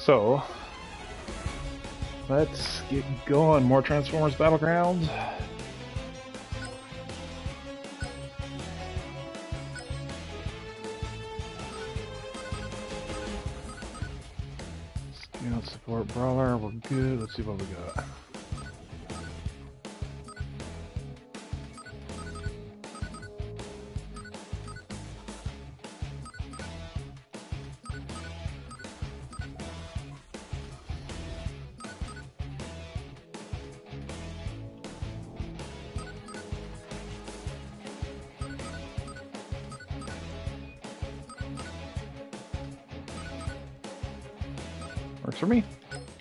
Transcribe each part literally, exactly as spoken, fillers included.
So, let's get going. More Transformers Battlegrounds. Scout support brawler, we're good. Let's see what we got. Works for me.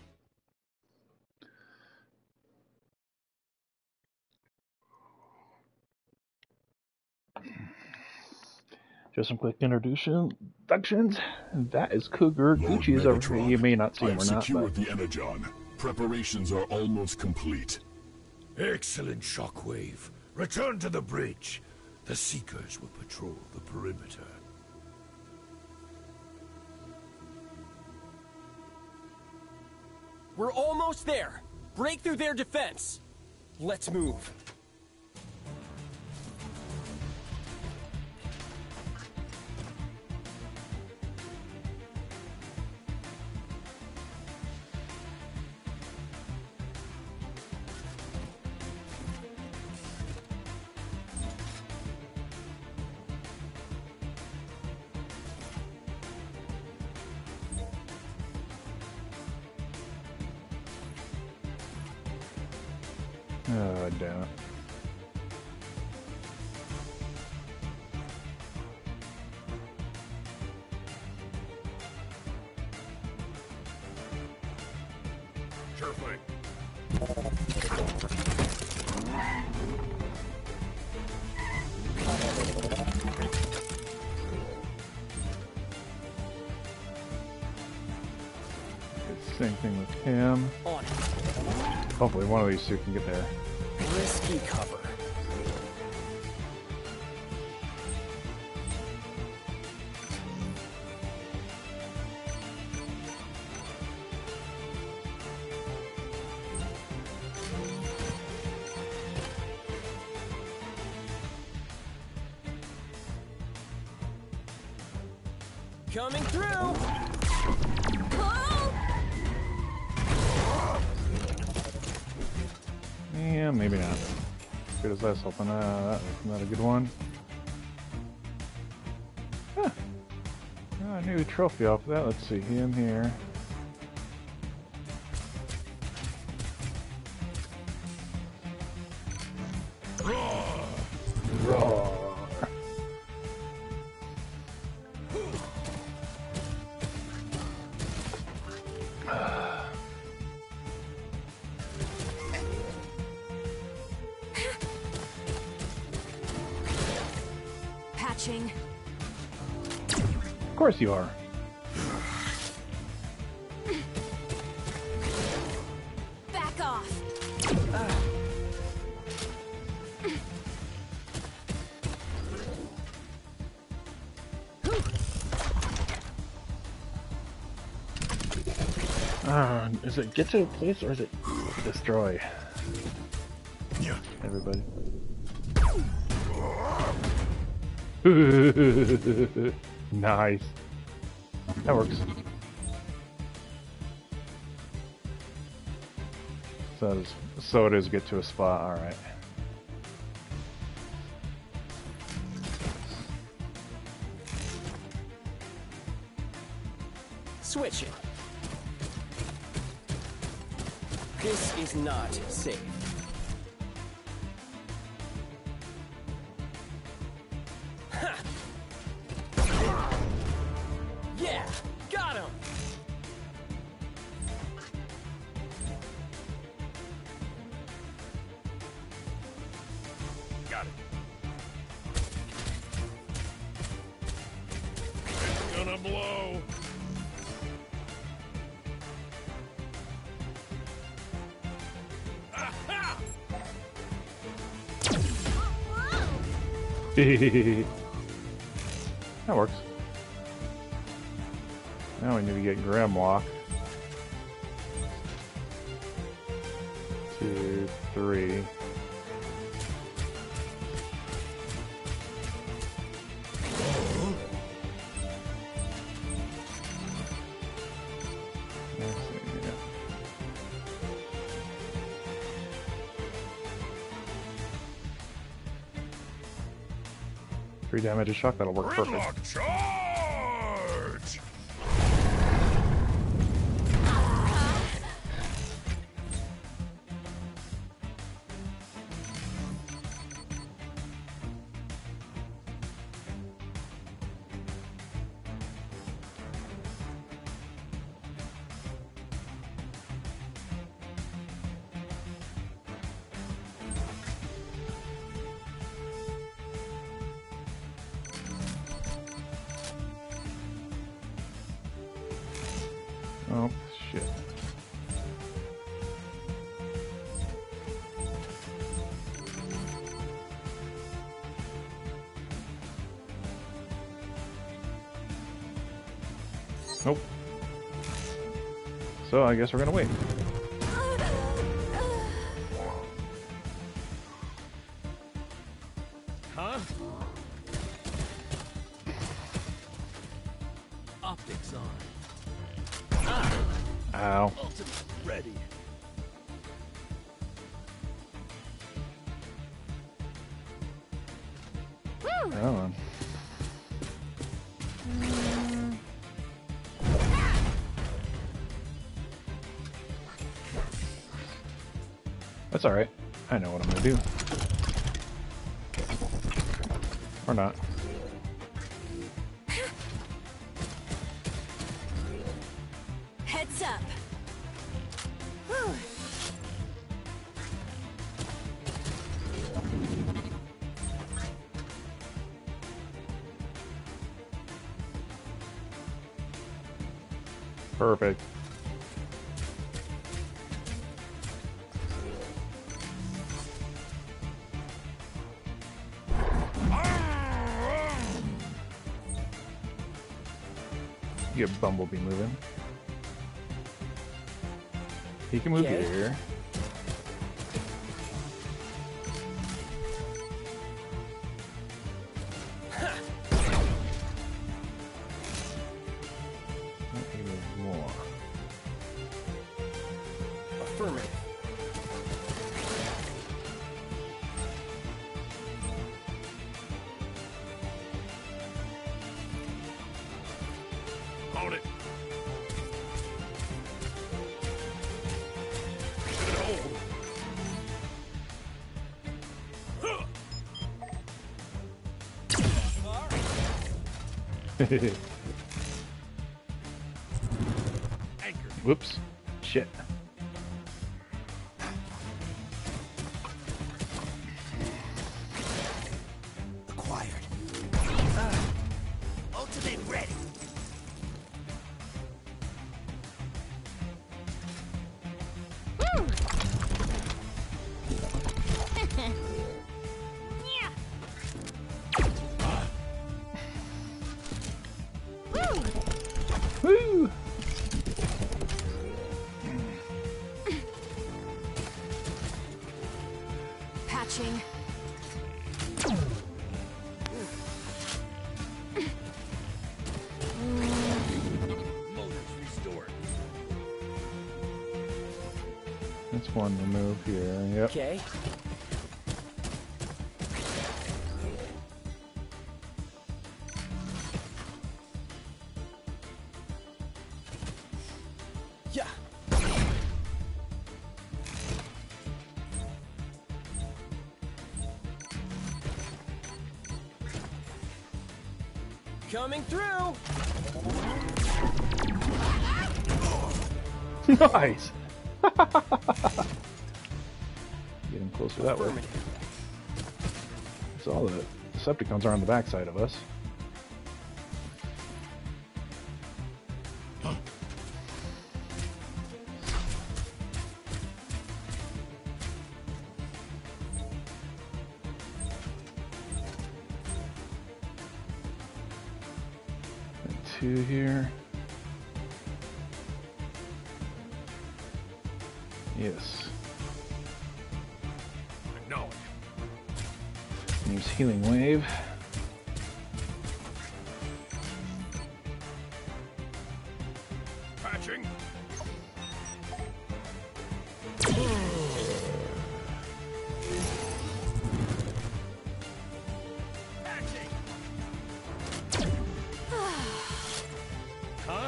Just some quick introductions. That is Cougar. Lord Gucci is over Megatron, here. You may not see him I've or not. secured But... the Energon. Preparations are almost complete. Excellent, Shockwave. Return to the bridge. The Seekers will patrol the perimeter. We're almost there. Break through their defense. Let's move. Oh, damn it. Sure thing. Same thing with him. On it. Hopefully one of these two can get there. Risky cover. Coming through. Yeah, maybe not. Good as that's helping. Uh, that's not a good one. Huh. Oh, a new trophy off of that. Let's see him here. Roar! Roar. Patching. Of course you are. Back off. Uh, is it get to a place or is it destroy? Yeah. Everybody. Nice. That works. So it is, so it is get to a spot, alright. Switch it. This is not safe. Ha! Yeah, got him. Got it. It's gonna blow. That works. Now we need to get Grimlock. two, three. Let's see, yeah. Three damage a shock, that'll work perfect. Grimlock charge! Oh, shit. Nope. So I guess we're gonna wait. Huh? Optics on. Ow. Ultimate ready. Come on. That's alright. I know what I'm gonna do. Or not. Heads up. Whew. Perfect. Get Bumblebee moving. He can move Okay. here. He can move more. Affirmative. On it. Good hold. Huh. Anchor. Whoops. Shit. Acquired. Ultimate ready. Woo! Patching. Motors restored. That's one remove here. Yep. Okay. Yeah. Coming through. Nice! Getting closer that way. Affirmative. So all the Decepticons are on the backside of us. And two here. Yes. Use healing wave. Patching. Huh?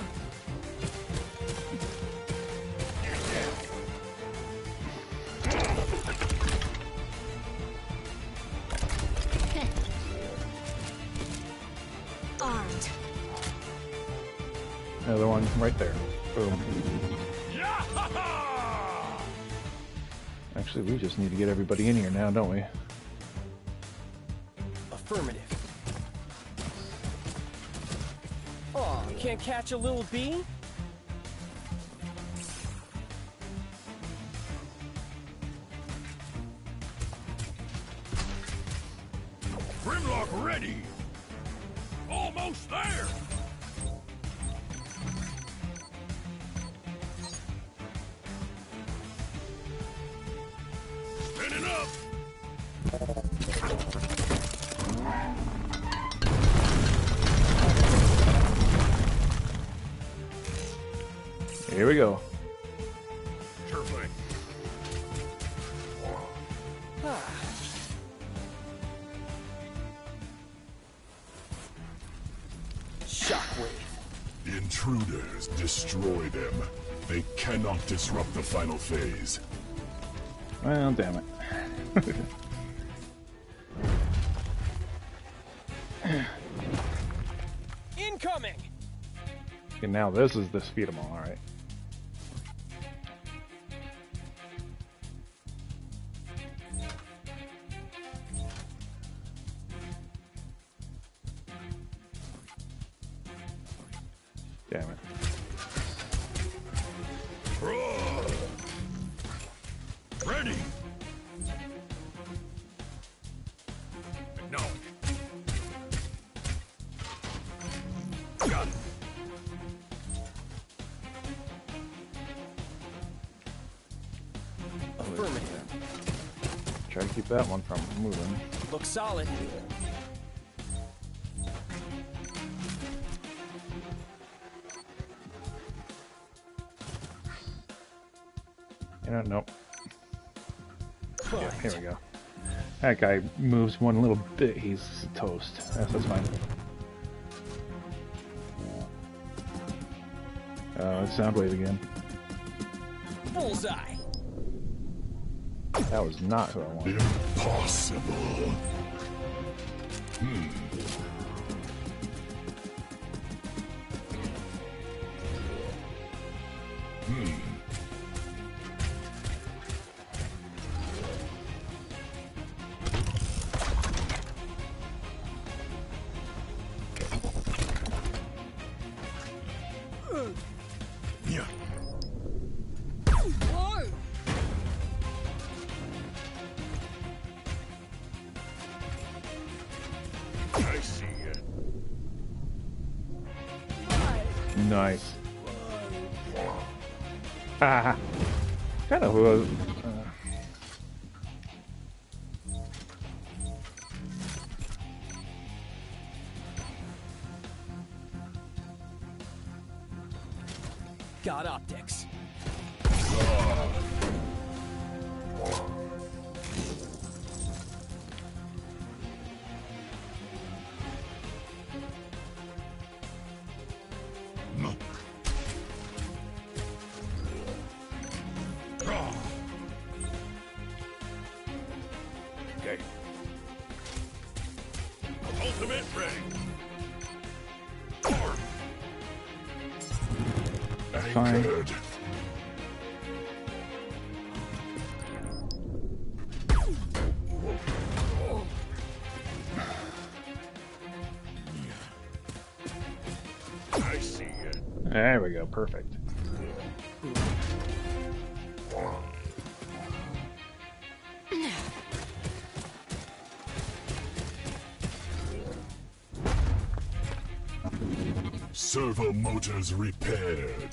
Armed. Another one right there. Boom. Yeah! Actually, we just need to get everybody in here now, don't we? Affirmative. Oh, can't catch a little bee? Grimlock ready! Almost there! Spinning up! Here we go. Sure thing. Shockwave. Intruders, destroy them. They cannot disrupt the final phase. Well, damn it. Incoming! Okay, now this is the speed them all, alright. Damn it. Ready! Acknowledge. Got it. Affirmative. Try to keep that one from moving. Looks solid. You know, nope. Yeah, Fine. here we go. That guy moves one little bit, he's toast. That's, that's fine. Oh, it's Soundwave again. Bullseye. That was not who I wanted. Impossible. Yeah. I see it. Nice. Ah, kind of was. Uh, Got optics. Okay. Ultimate ready. Arm. Fine. Anchored. I see it. there we go, perfect. Servo motors repaired.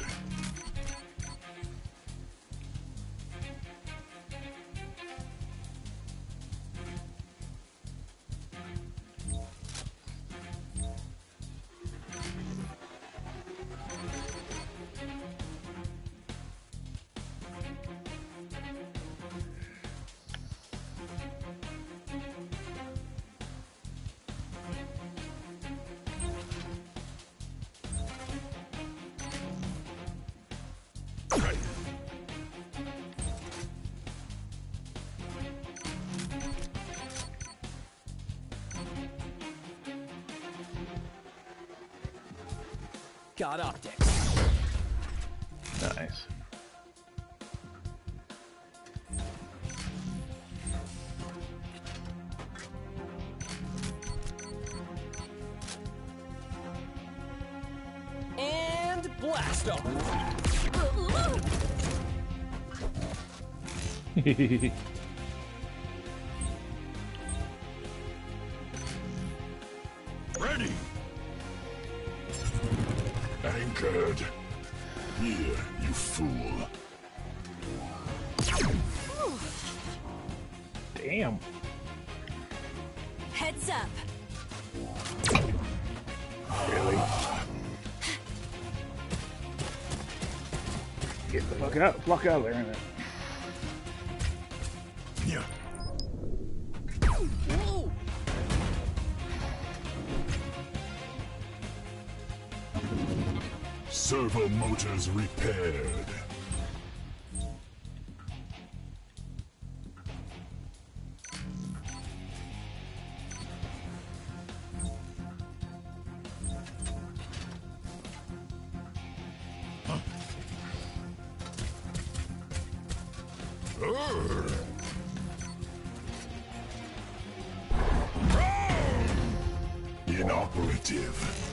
Got optics. Nice. And blast off. Ready. Anchored. Here, you fool. Damn. Heads up. Really? Get the fuck out, fuck out of there, innit? Yeah. Whoa. Servo motors repaired. Inoperative.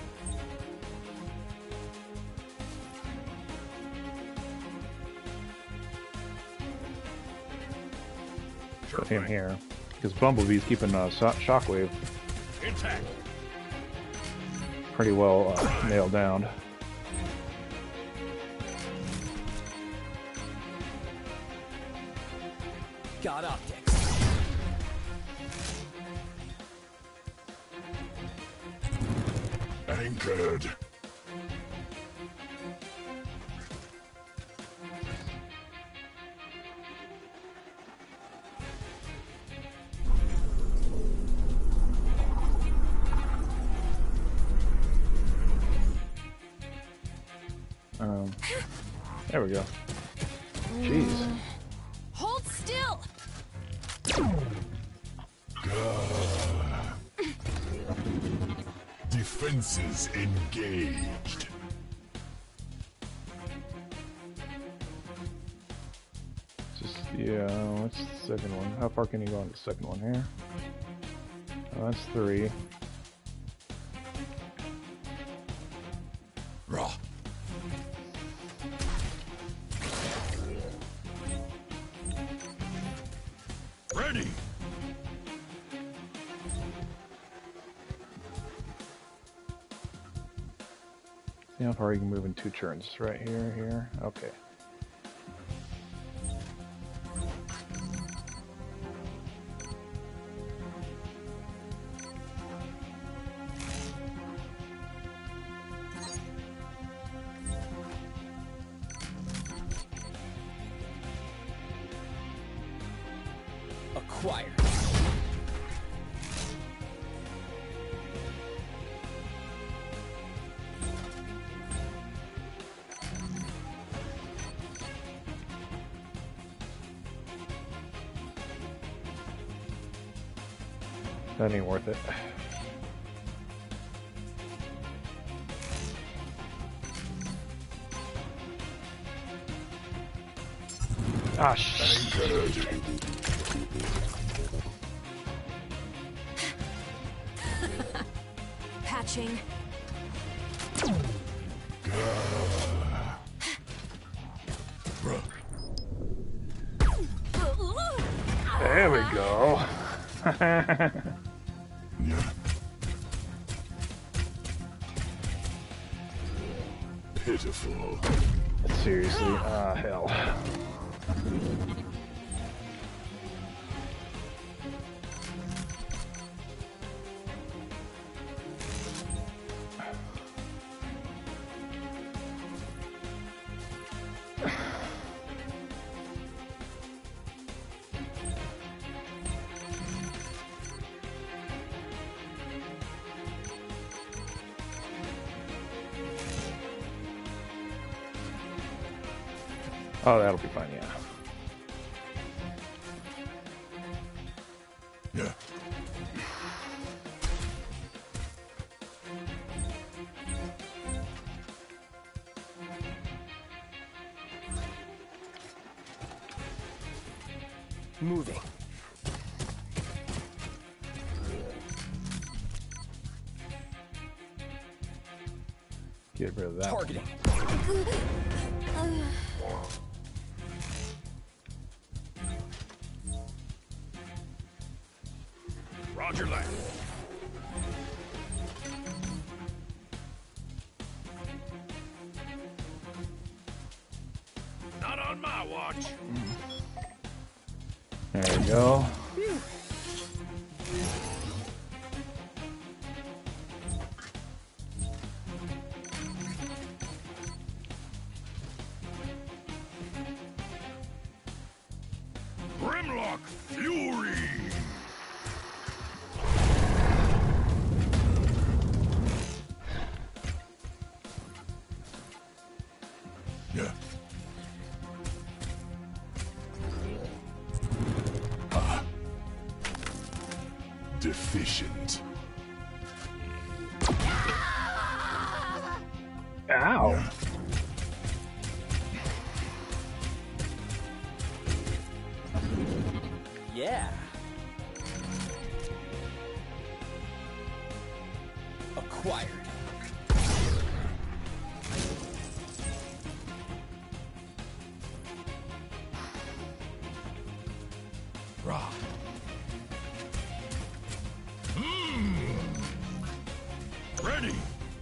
Put him here. Because Bumblebee's keeping uh, so Shockwave Intact. pretty well uh, nailed down. Got optics. Anchored. Um, there we go. Jeez. Hold still. Defenses engaged. Just, yeah, what's the second one? How far can you go on the second one here? Oh, that's three. Raw. Ready. See how far you can move in two turns. Right here, here. Okay. Acquired. That ain't worth it. Ah, shit. Anchored. Patching. There we go. Yeah. Pitiful. Seriously, ah, hell. Oh, that'll be fine, yeah. Yeah. Moving. Get rid of that. Targeting. Roger that. Not on my watch. There we go. Grimlock Fury. Yeah. Ah. Deficient. Ow. Yeah. Acquired. Raw. Mmm. Ready.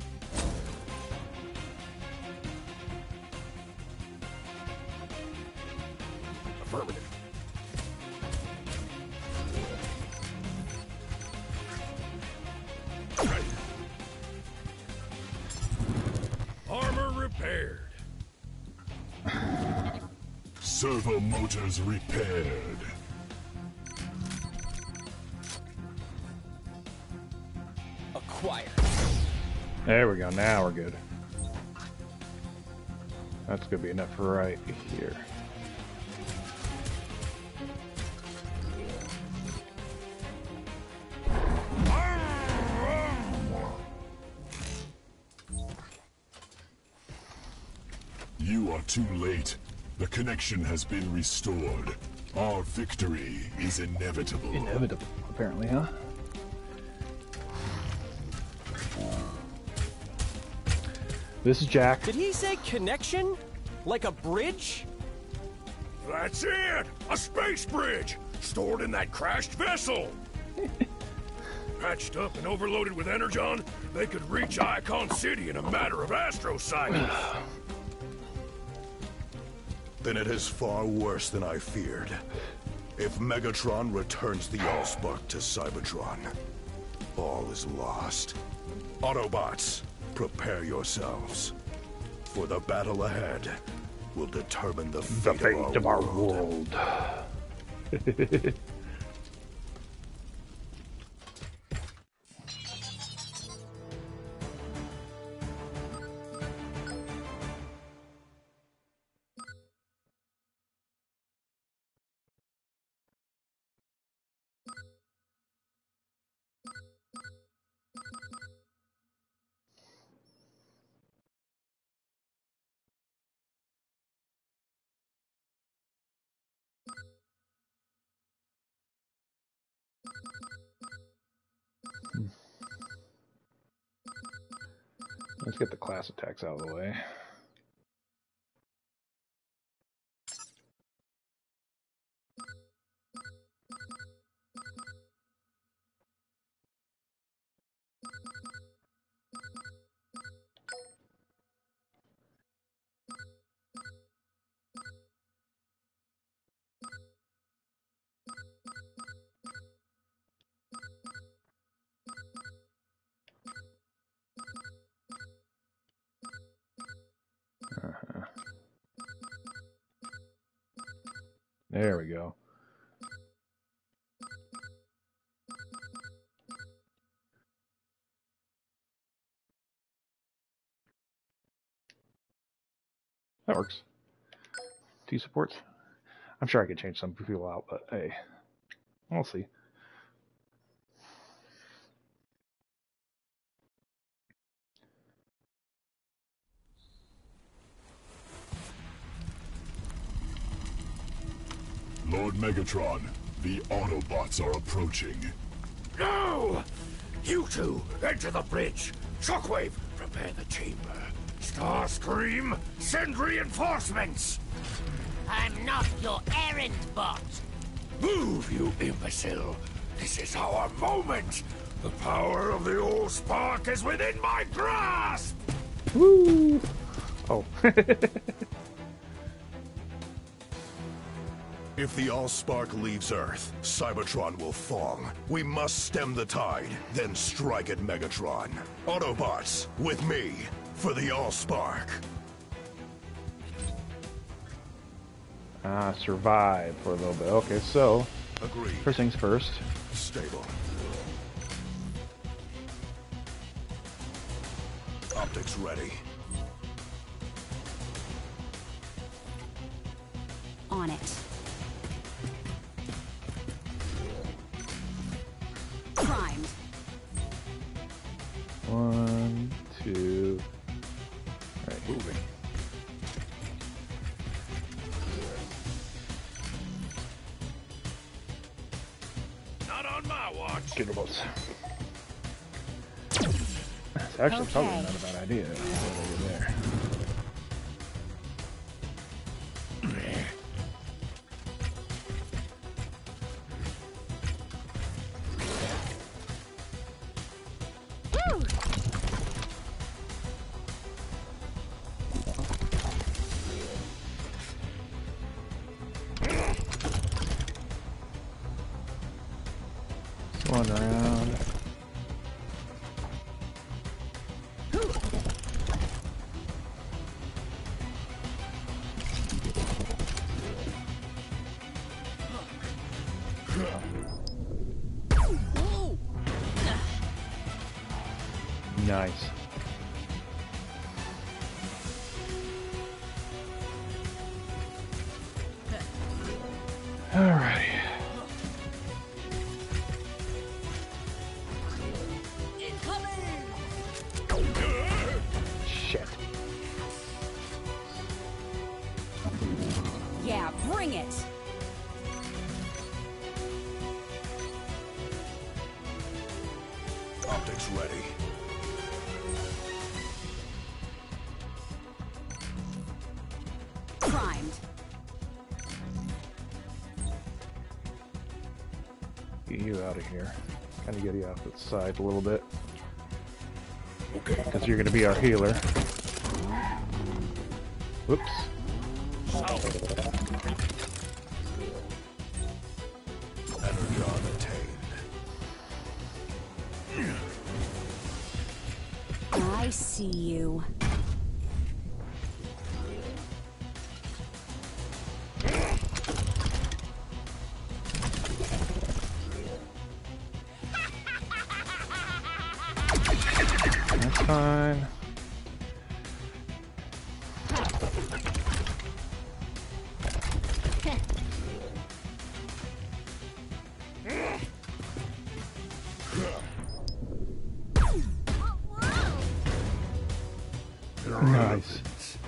Affirmative. Ready. Armor repaired. Servo motors repaired. Acquired. There we go. Now we're good. That's gonna be enough right here. You are too late. The connection has been restored. Our victory is inevitable. Inevitable, apparently, huh? This is Jack. Did he say connection? Like a bridge? That's it! A space bridge! Stored in that crashed vessel! Patched up and overloaded with Energon, they could reach Icon City in a matter of astro seconds. Then it is far worse than I feared. If Megatron returns the Allspark to Cybertron, all is lost. Autobots, prepare yourselves. For the battle ahead will determine the fate, The fate of, our of our world. world. Let's get the class attacks out of the way. Uh-huh. There we go. That works. T supports. I'm sure I could change some people out, but hey, we'll see. Lord Megatron, the Autobots are approaching. No! You two, enter the bridge. Shockwave, prepare the chamber. Starscream, send reinforcements! I'm not your errand bot. Move, you imbecile! This is our moment! The power of the Allspark is within my grasp! Woo! Oh. If the Allspark leaves Earth, Cybertron will fall. We must stem the tide, then strike at Megatron. Autobots, with me, for the Allspark. Ah, survive for a little bit. Okay, so Agreed. first things first. Stable. Optics ready. On it. Primed. One, two. Right, moving. Not on my watch! Gigabolts. It's actually Okay. probably not a bad idea. Over there. One round. Nice. Alrighty. Shit. Yeah, bring it. Optics ready. Primed. Get you out of here. Kind of get you off to the side a little bit. Okay. Because you're going to be our healer. Whoops. Energon attained. I see you. That's fine. Nice.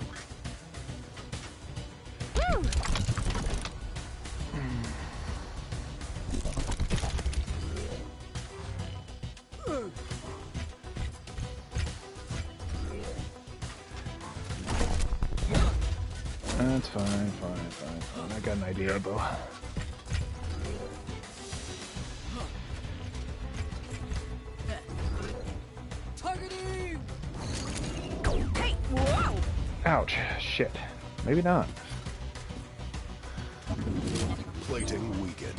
That's fine, fine, fine, fine. I got an idea, though. Targeting! Hey, whoa! Ouch. Shit. Maybe not. Plating weakened.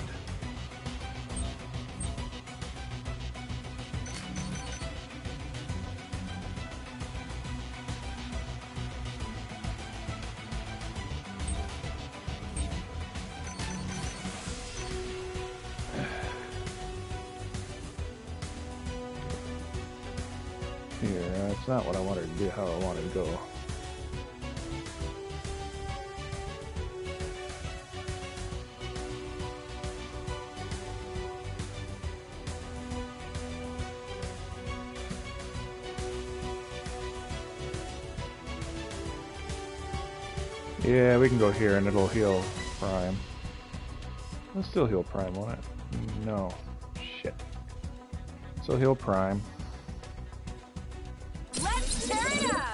Here, that's not what I wanted to do, how I wanted to go. Yeah, we can go here and it'll heal Prime. Let's still heal Prime, won't it? No. Shit. So heal Prime. Let's tear it up!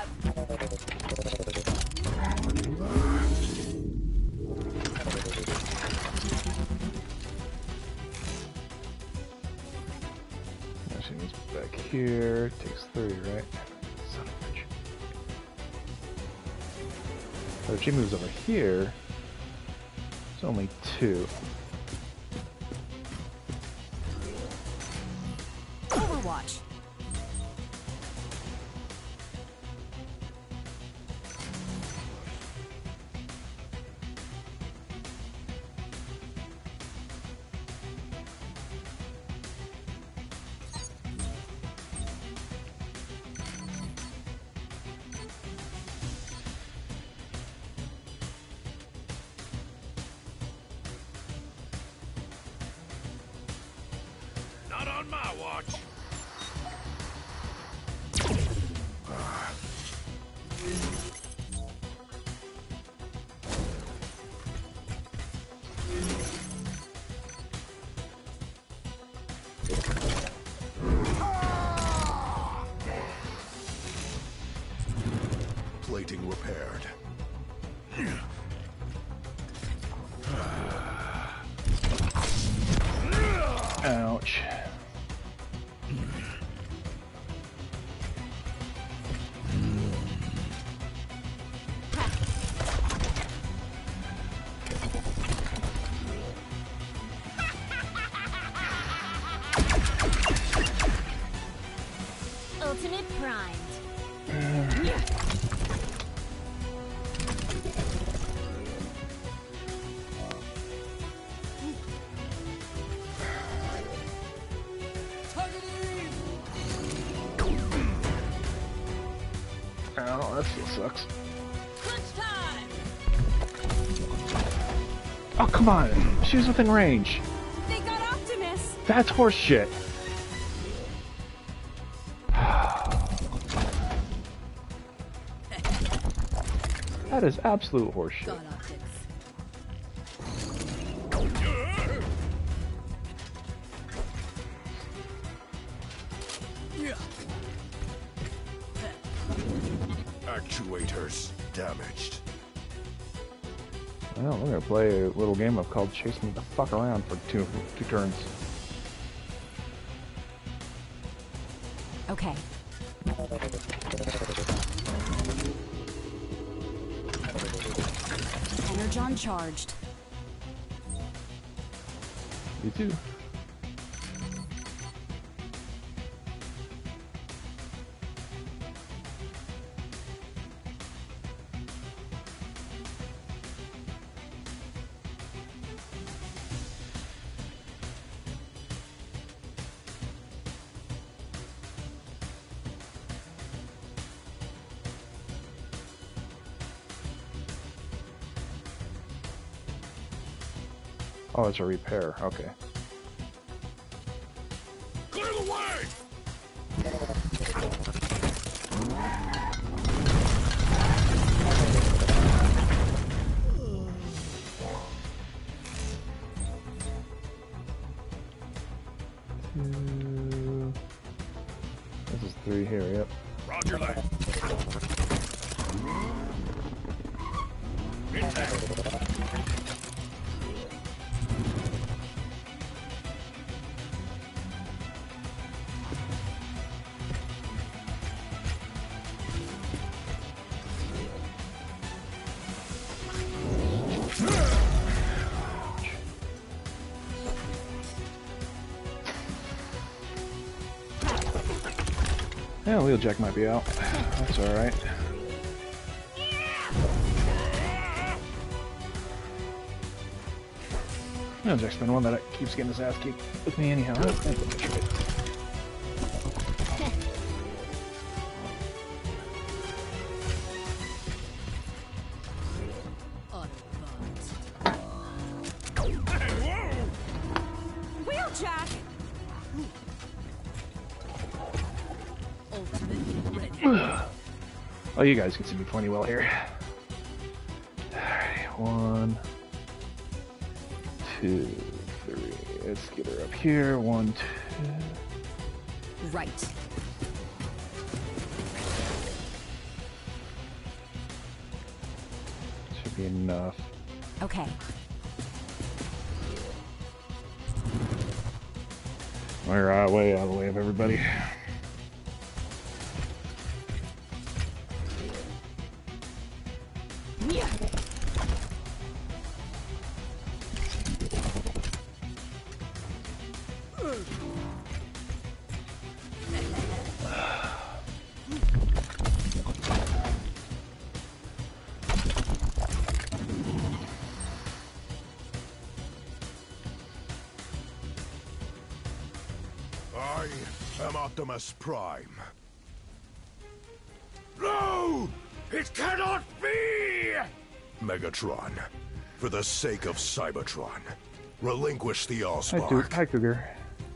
She needs back here. Takes three, right? Son of a bitch. But if she moves over here, it's only two. Overwatch. Not on my watch. Plating repaired. Ouch. Ultimate primed. Ow, that still sucks. Crunch time! Oh, come on. She was within range. They got Optimus! That's horseshit. That is absolute horseshit. Got optics. Actuators damaged. Well, we're gonna play a little game of called Chase Me the Fuck Around for two two turns. Okay. Energon charged. You too. Oh, it's a repair. Okay. Clear the way! Two. This is three here. Yep. Roger that. Intact. Yeah, Wheeljack might be out. That's alright. Wheeljack's been one that keeps getting his ass kicked with me anyhow. That's right. Wheeljack! Oh, you guys can see me plenty well here. Alright, one, two. let's get her up here. One, two. Right. Should be enough. Okay. We're uh, way out of the way of everybody. Yeah. I am Optimus Prime. No! It cannot be! Megatron, for the sake of Cybertron, relinquish the Hi, Allspark. Cou- Hi, Cougar.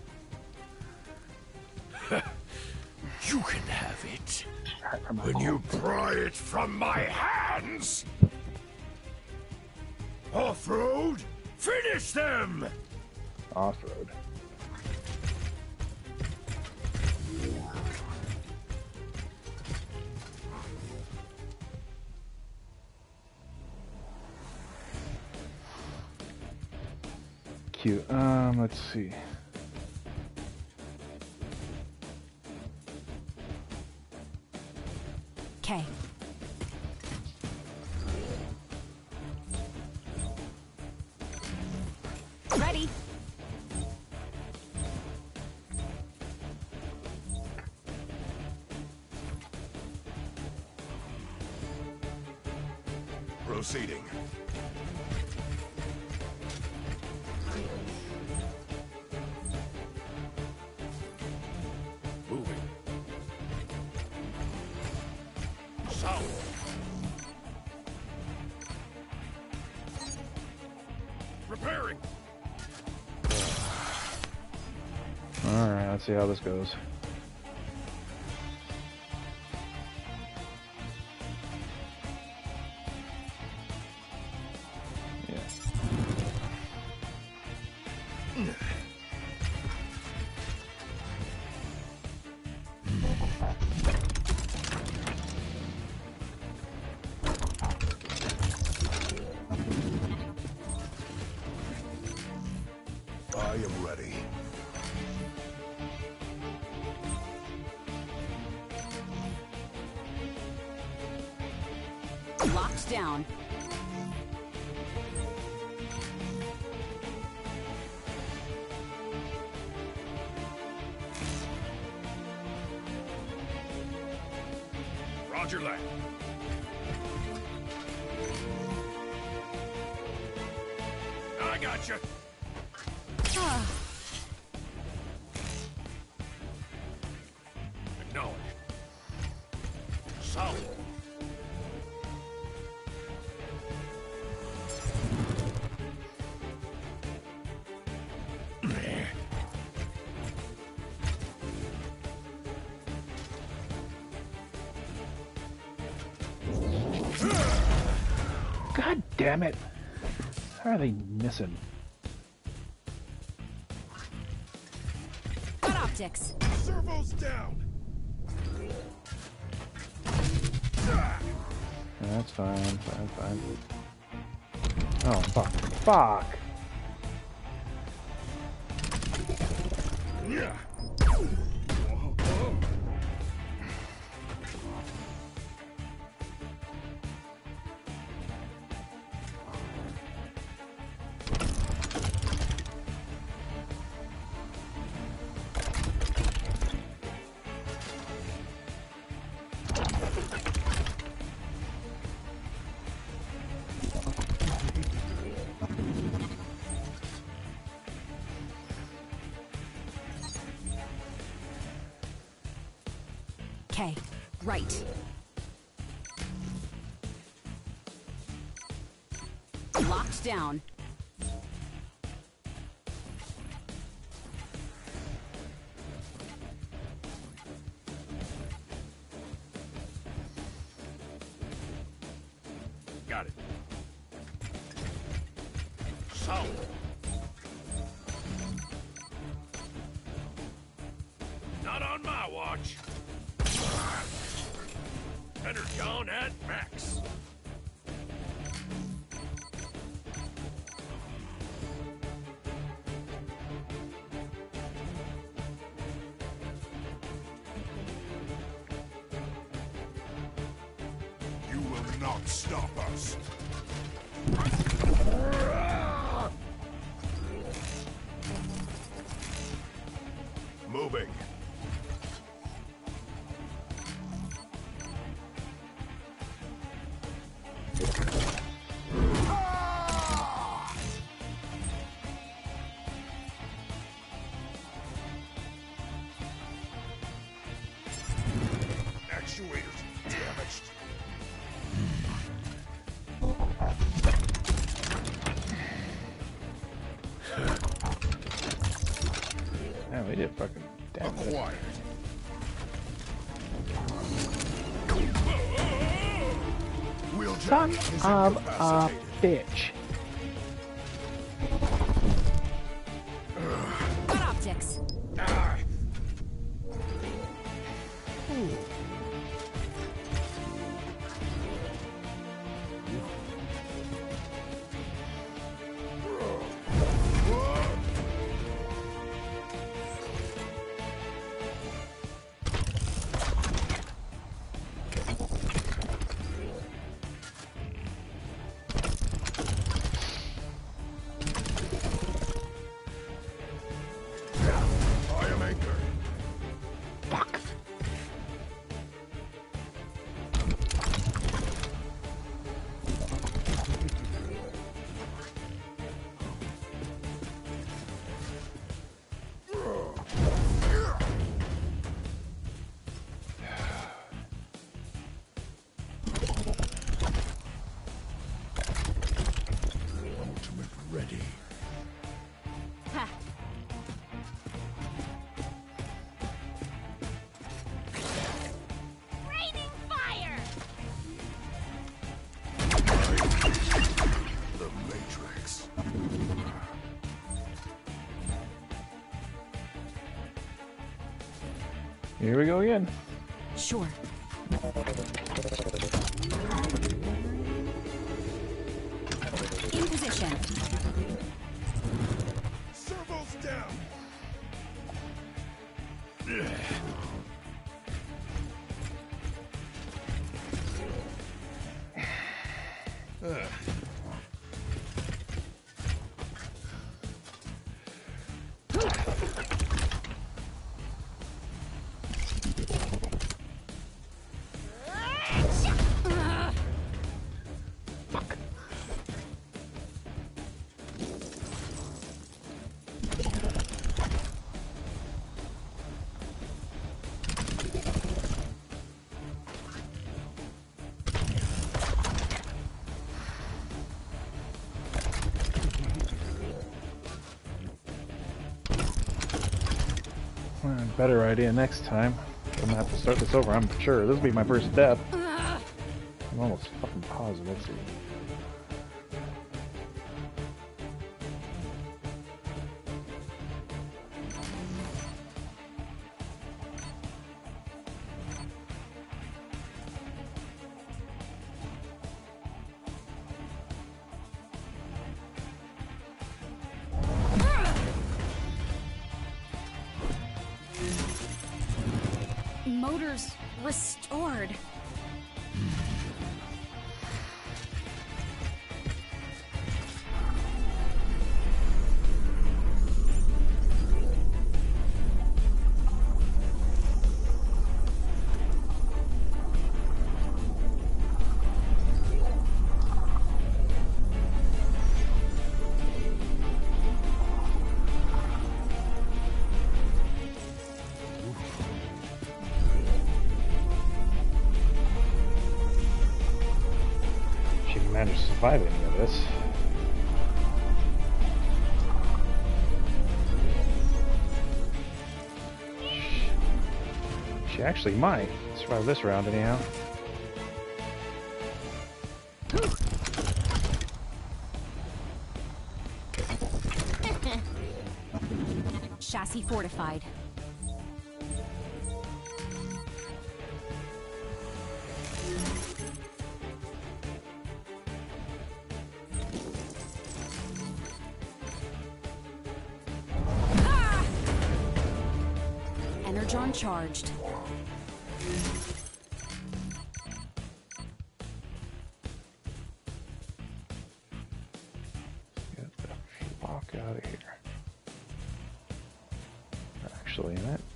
You can have it. Come on. When you pry it from my hands! Off-road, finish them! Off-road. Cute. Um, let's see. Okay. Ready. Proceeding. Moving. South. Repairing. Alright, let's see how this goes. Yeah. I am ready. Locked down. Roger that. I got you. Ah, Acknowledge. South. God damn it! How are they missing? got optics. Servos down. Yeah, that's fine, fine, fine. Oh, fuck. Fuck! Yeah. Okay. Right. Locked down. Got it. South. charge! Energon at max! You will not stop us. Moving. Actuators damaged. Yeah, we did fucking damage. Acquired. Son of a bitch. Good optics. I am anchored. Fuck. Ultimate ready. Ha. Raining fire! The Matrix. Here we go again. Sure. In position. Servos down. Well, better idea next time. I'm gonna have to start this over, I'm sure. This will be my first death. I'm almost fucking positive. Let's see. Motors restored. She can manage to survive any of this. She actually might survive this round anyhow. Chassis fortified. Energon charged. Get the fuck out of here. We're actually in it.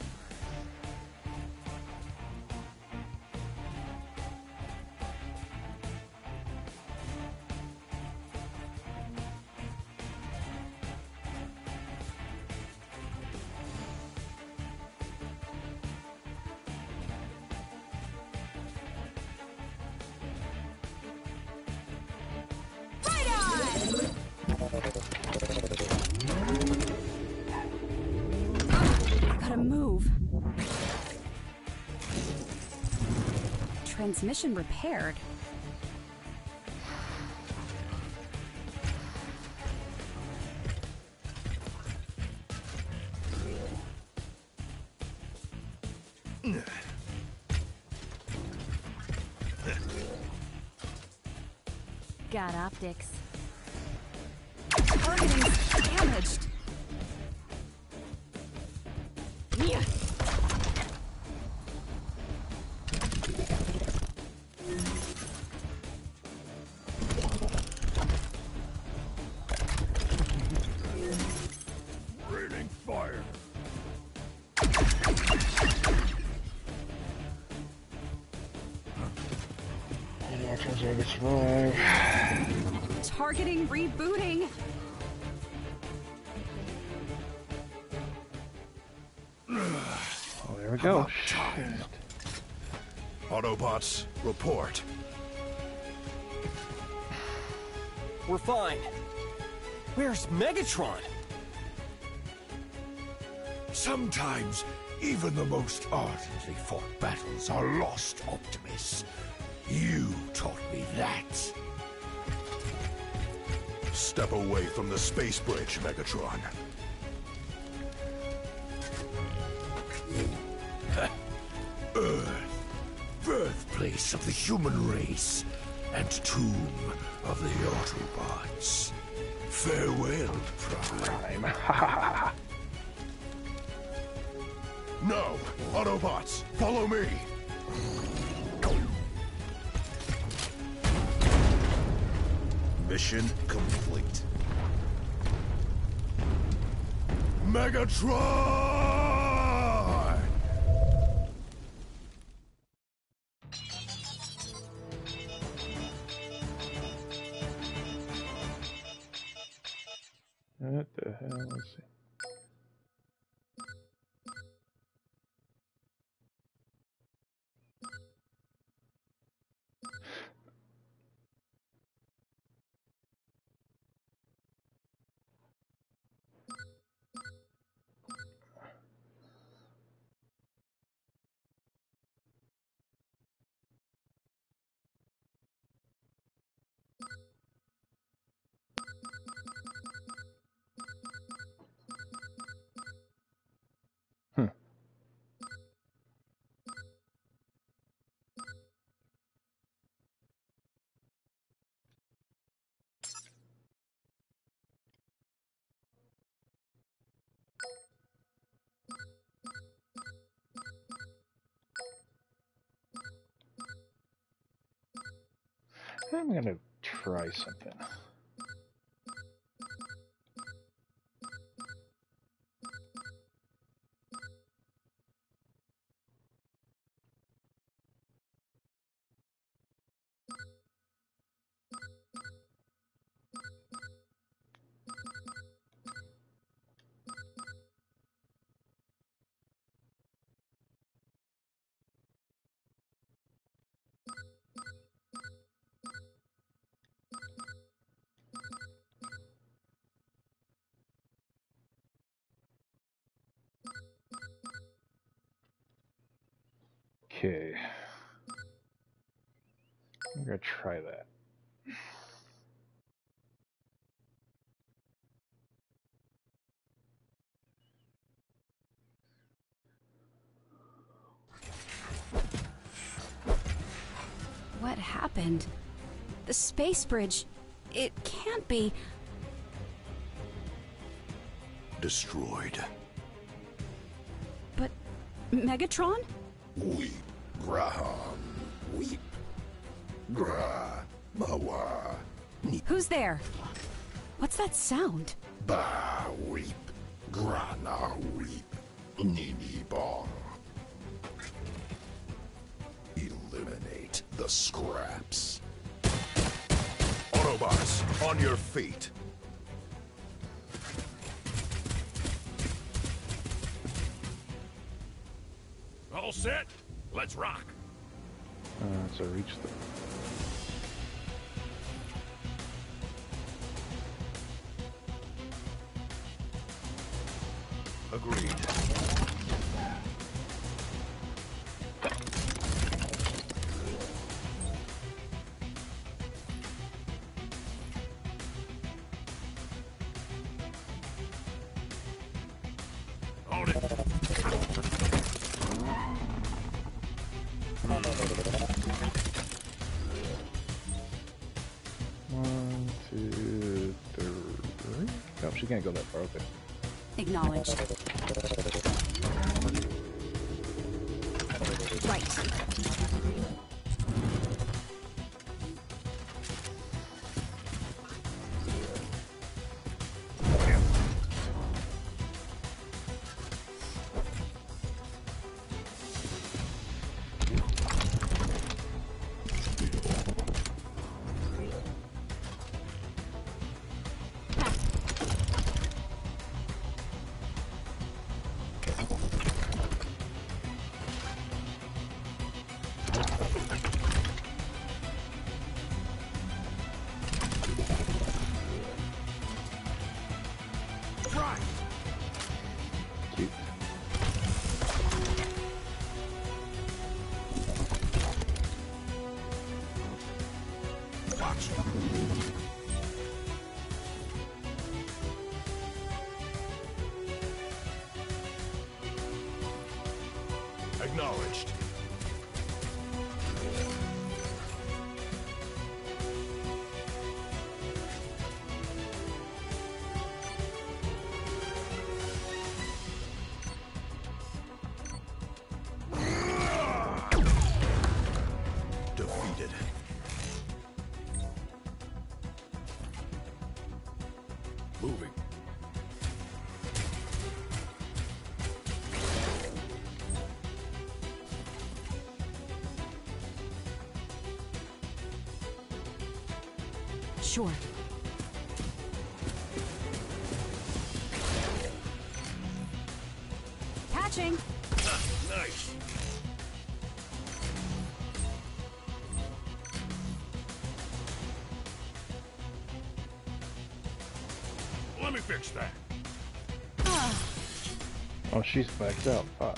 Gotta move. Transmission repaired. Got optics. Targeting's damaged. Yeah. Raining fire. Targeting rebooting. Oh, there we go. Time. Autobots, report. We're fine. Where's Megatron? Sometimes, even the most ardently fought battles are lost, Optimus. You taught me that. Step away from the space bridge, Megatron. Earth, birthplace of the human race, and tomb of the Autobots. Farewell, Prime. Prime. No! Autobots, follow me! Mission complete. Megatron! What the hell? Let's see. I'm gonna try something. Okay. I'm gonna try that. What happened? The space bridge. It can't be. Destroyed. But Megatron? Weep, Graham, weep. Gra, Mawa, Ni, Who's there? What's that sound? Ba, weep. Grana, weep. Nini, bong. Eliminate the scraps. Autobots, on your feet. All set? Let's rock. Uh, so reach the... Agreed. Hold it. One, two, three... No, she can't go that far. Okay. Acknowledged. Right. Cute. Watch. Acknowledged. Defeated. Moving. Sure. Patching. Nice. Let me fix that. Oh, she's backed out. Fuck.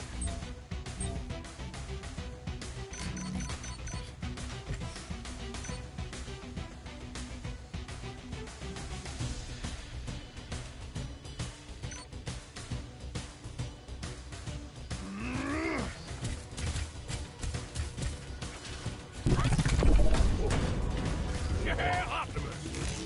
Yeah, Optimus.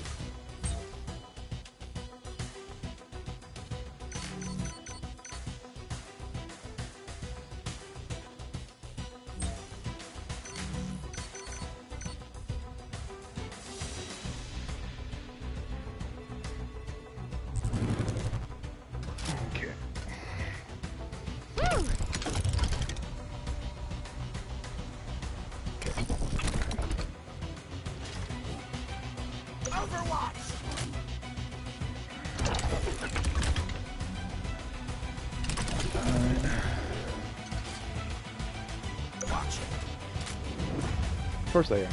Okay. Overwatch. Watch. Of course they are.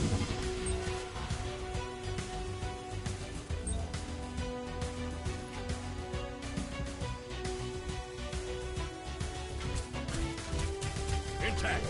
Intact.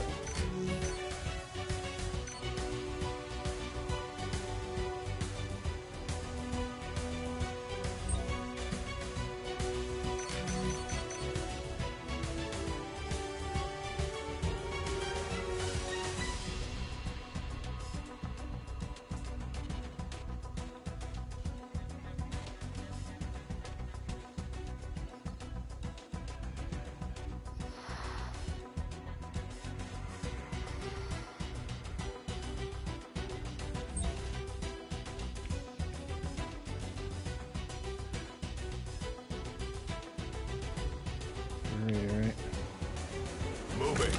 Right, right. Moving.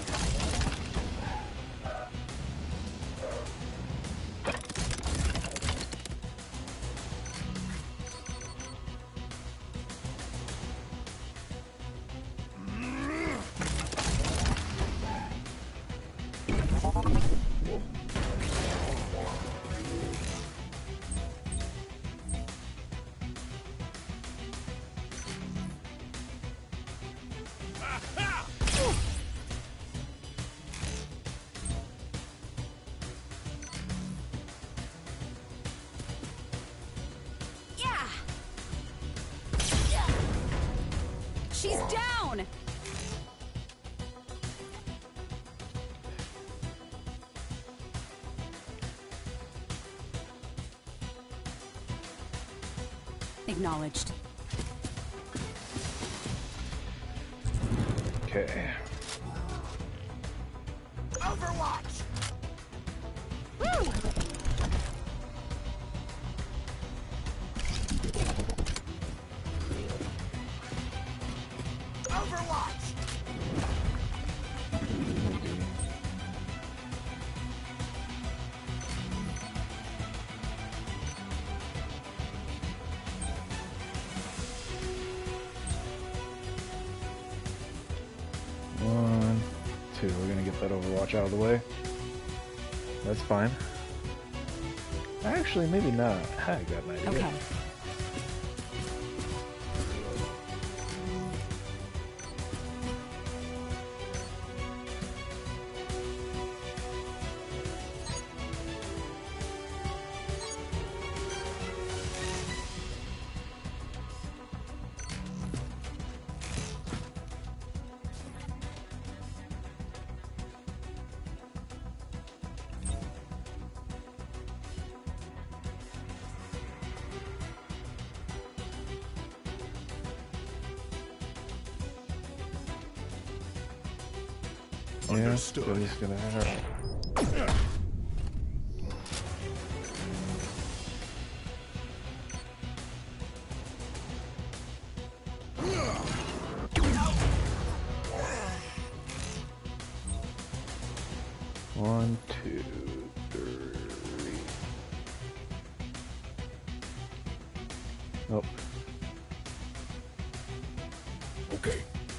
Yeah. She's down. Acknowledged. Okay. Overwatch! Woo! Overwatch! One, two. We're gonna get that Overwatch out of the way. That's fine. Actually, maybe not. I got an idea. Okay. Understood. Yeah, so he's gonna have one, two, three. Nope. Okay.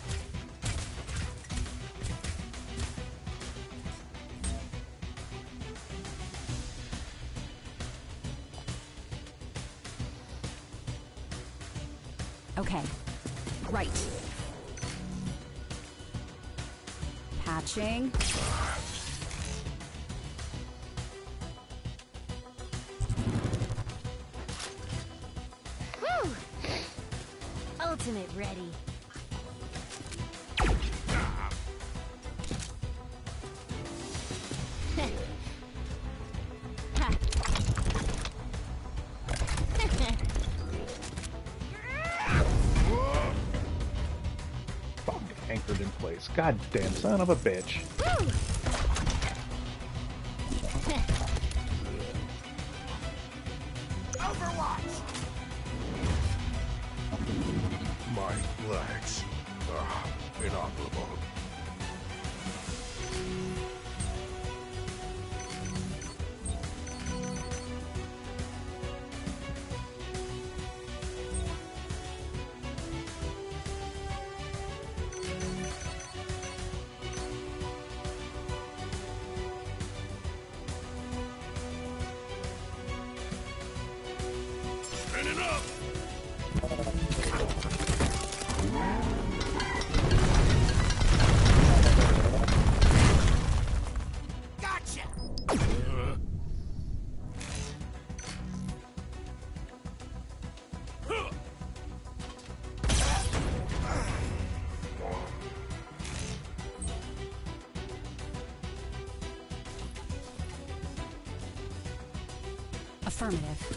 Okay. Right. Patching. Whew! Ultimate ready. Fuck, anchored in place. Goddamn son of a bitch. Woo! Overwatch! My legs are inoperable. Spinning up! Gotcha! Affirmative.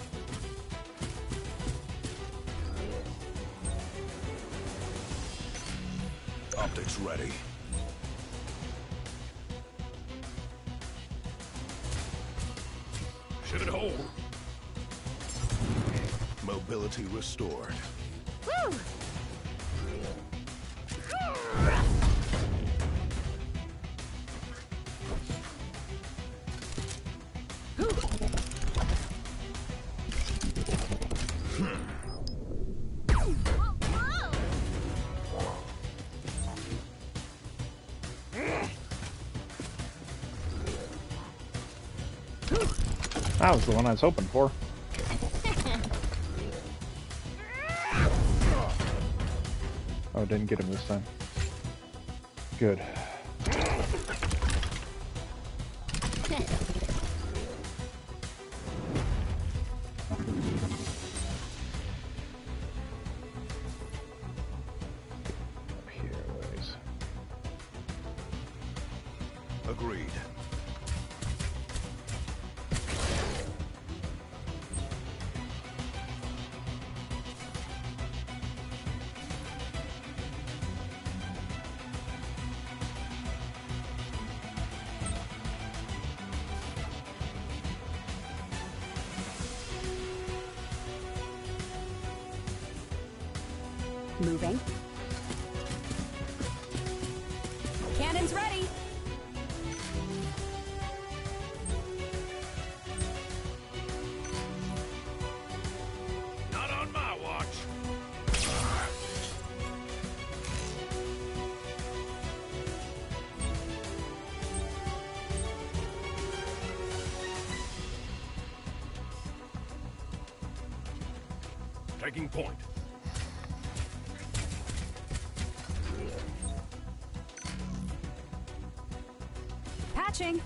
Optics ready. Should it hold? Mobility restored. Woo! That was the one I was hoping for. Oh, didn't get him this time. Good. Up here, ways. Agreed. Moving. Cannon's ready. Not on my watch. Taking point. Patching.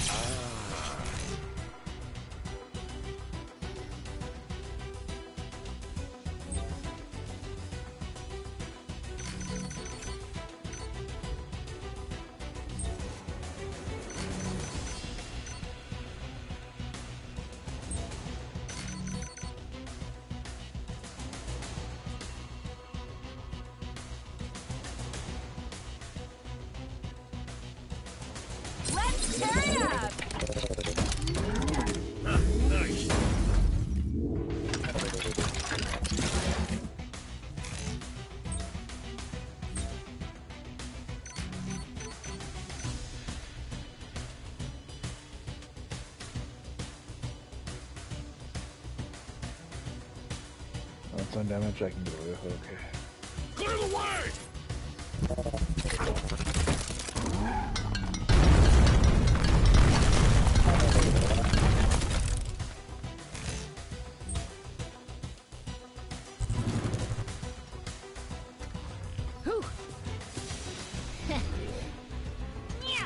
Let's tear it up! Nice. That's on damage. I can get away with it. Okay. Clear the way! Whew. Yeah.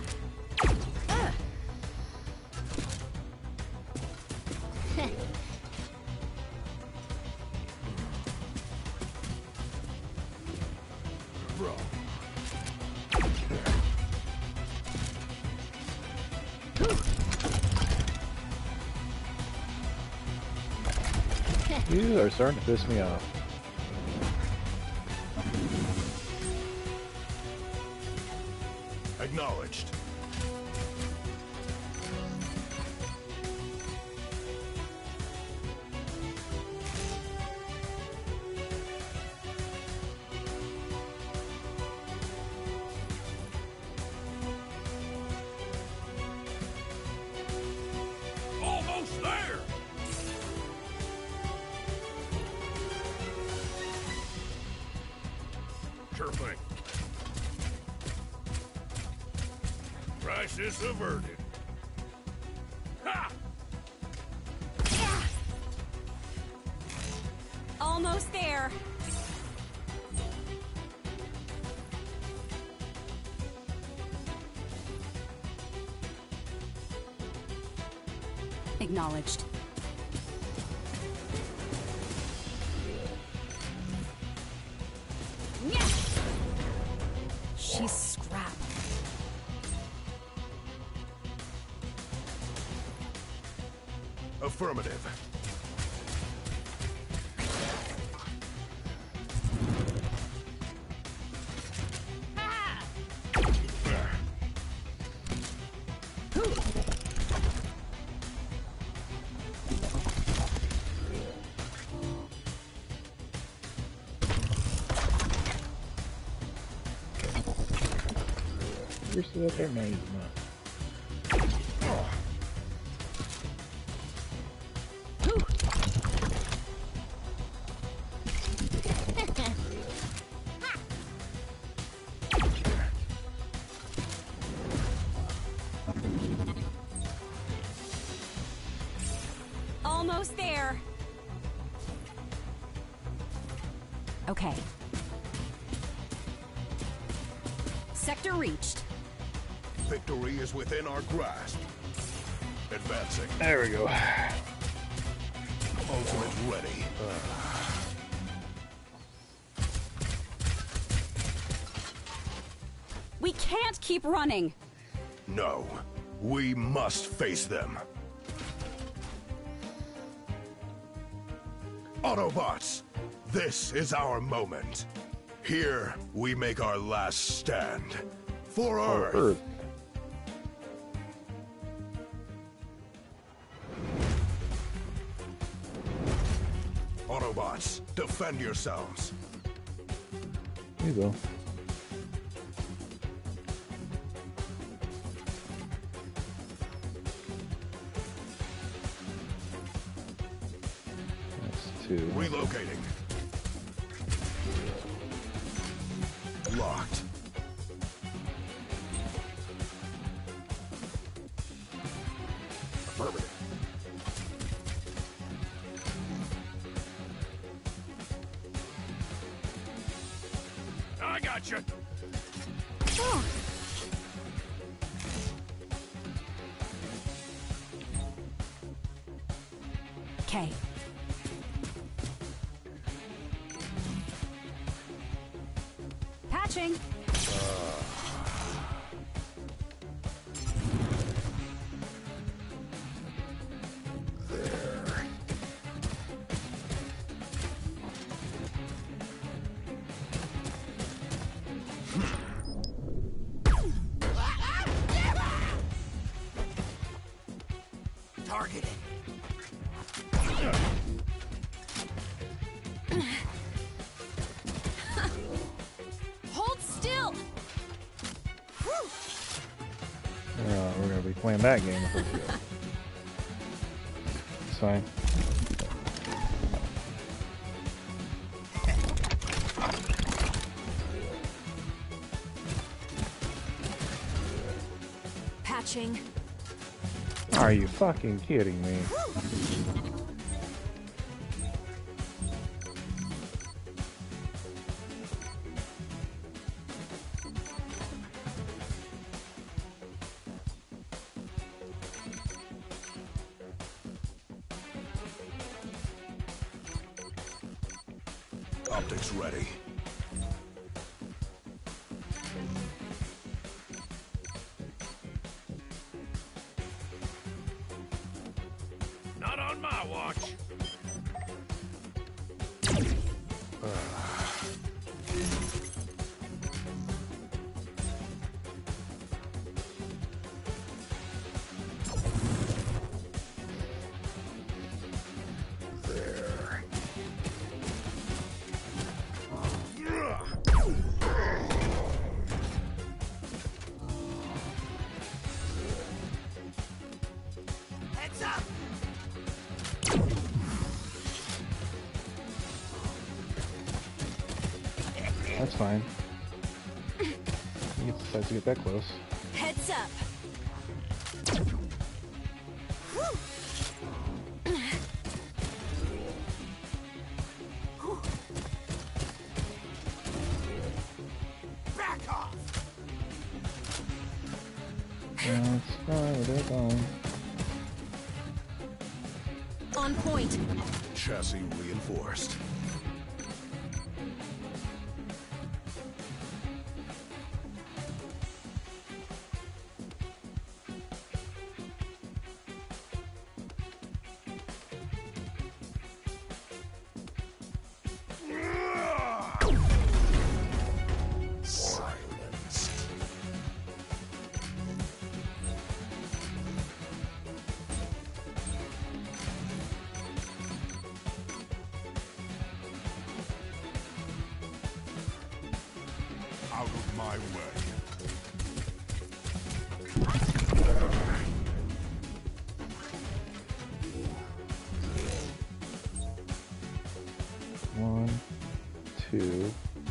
Bro. You are starting to piss me off. Acknowledged. Almost there! Sure thing. Crisis averted. Ha! Almost there. Acknowledged. Yeah. She's scrap. Affirmative. You're still out there? No, he's not. almost there. Okay. Sector reached. Victory is within our grasp. Advancing. There we go. Ultimate ready. We can't keep running. No, we must face them. Autobots, this is our moment. Here, we make our last stand. For Earth. Earth. Autobots, defend yourselves. There you go. That's two. Relocating. Locked. Affirmative. I got you. Okay. Patching. Targeted. Hold still. Uh, we're gonna be playing that game if we do. It's fine. Patching. Are you fucking kidding me? Optics ready. Not on my watch. There. Heads up. That's fine. You decide to get that close. Heads up. Back off. That's fine, they're gone. On point. Chassis reinforced. Silence. Out of my way. One, two.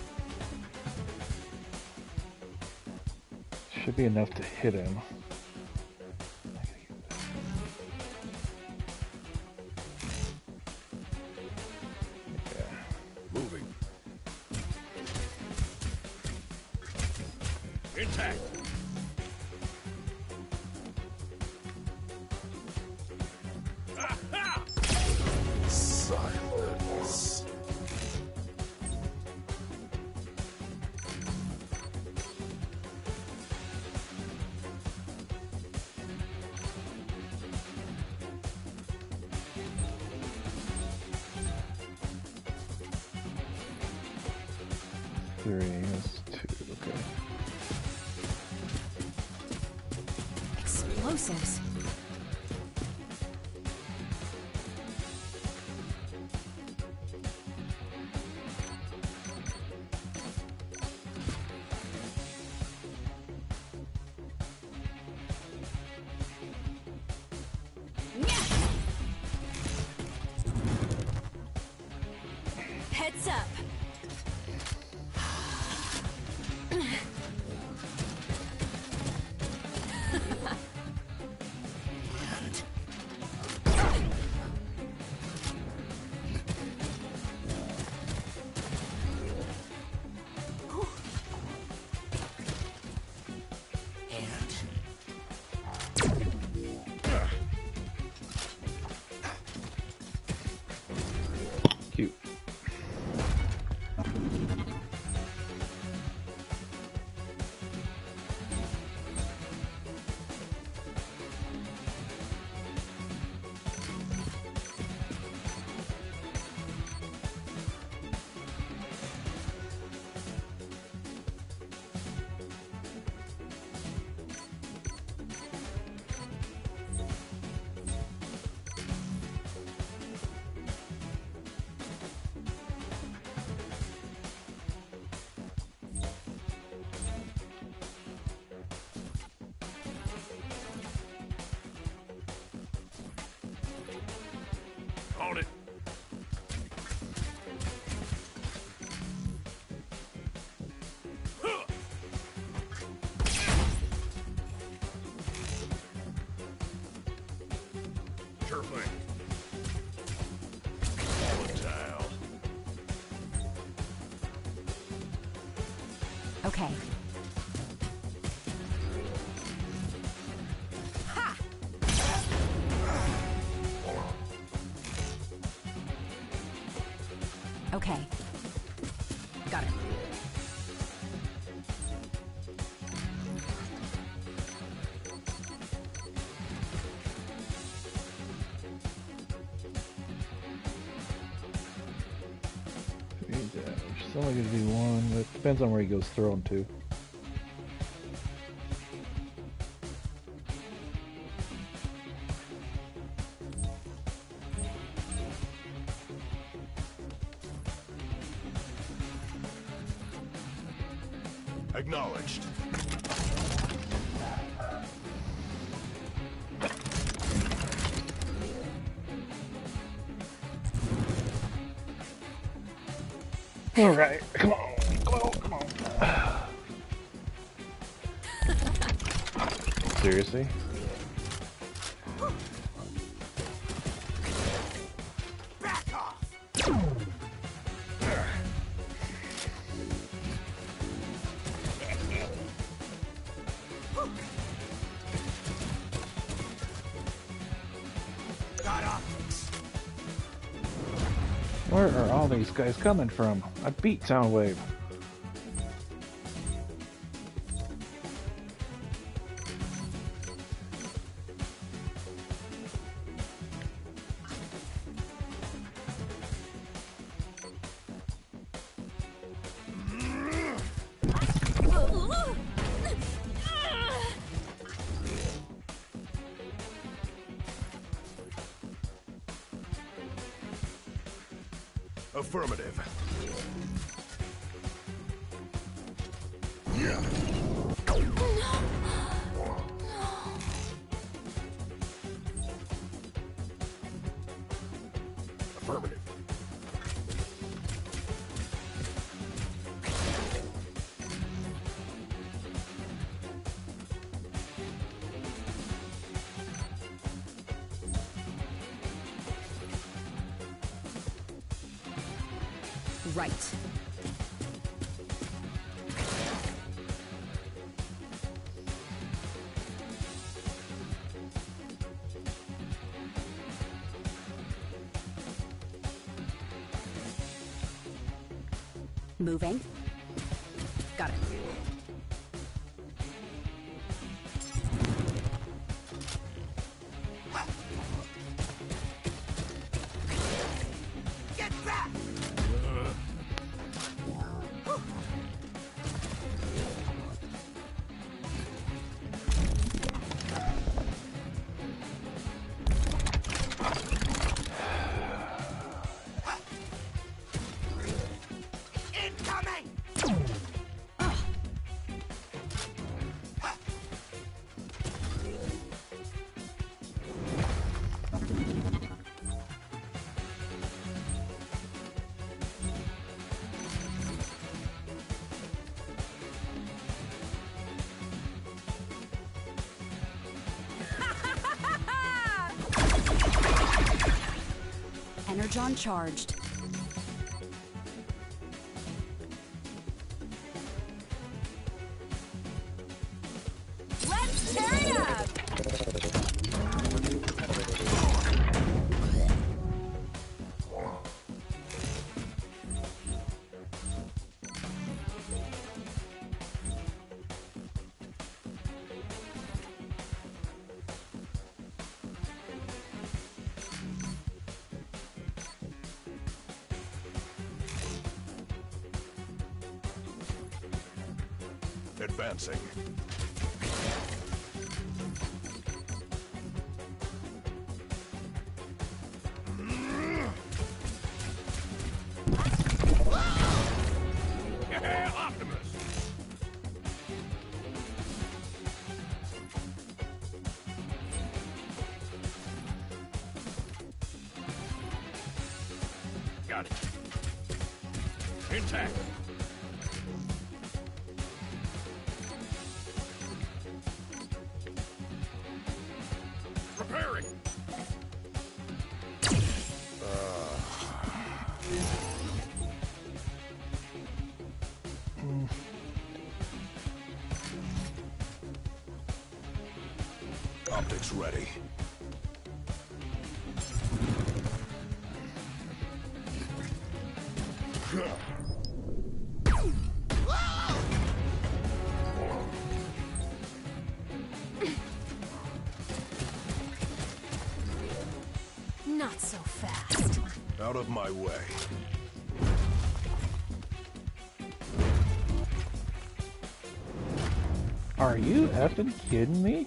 Should be enough to hit him. Intact. Silence. Three is two. Okay. Explosives. Heads up. Cute. Hold it. Sure thing. Volatile. Okay. Okay. Got it. Three damage. It's only gonna be one, but it depends on where he goes thrown to. Acknowledged. Alright, come on, come on, come on. Seriously? Back off! Got optics. Where are all these guys coming from? I beat Soundwave. Affirmative. Affirmative. Right. Moving. Got it. Get back! Incoming! Energon charged. Let's tear it up! Advancing. Yeah, Optimus! Got it. Intact. Preparing. Optics ready. Not so fast. Out of my way. Are you effing kidding me?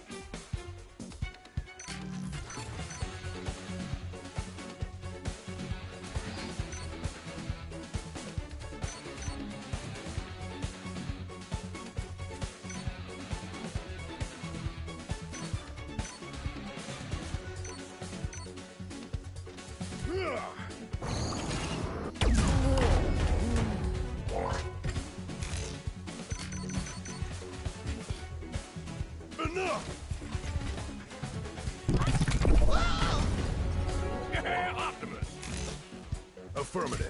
Enough! Yeah, Optimus! Affirmative.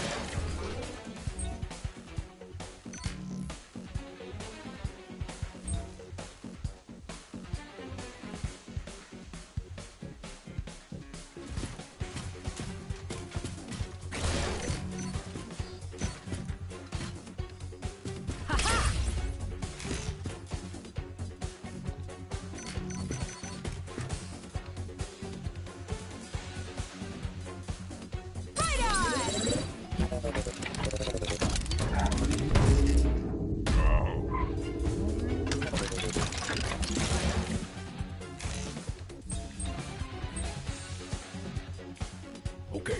Okay.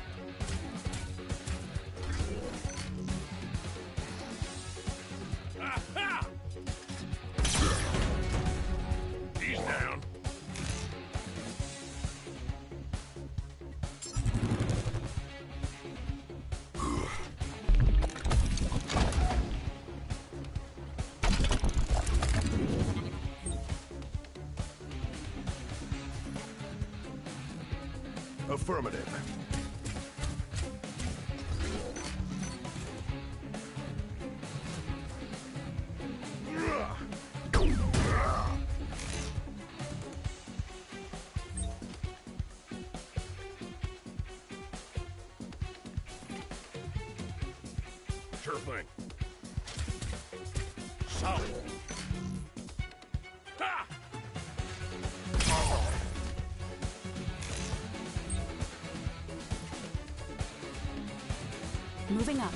Aha! He's down. Affirmative. Sure yourself! Ha! Moving up.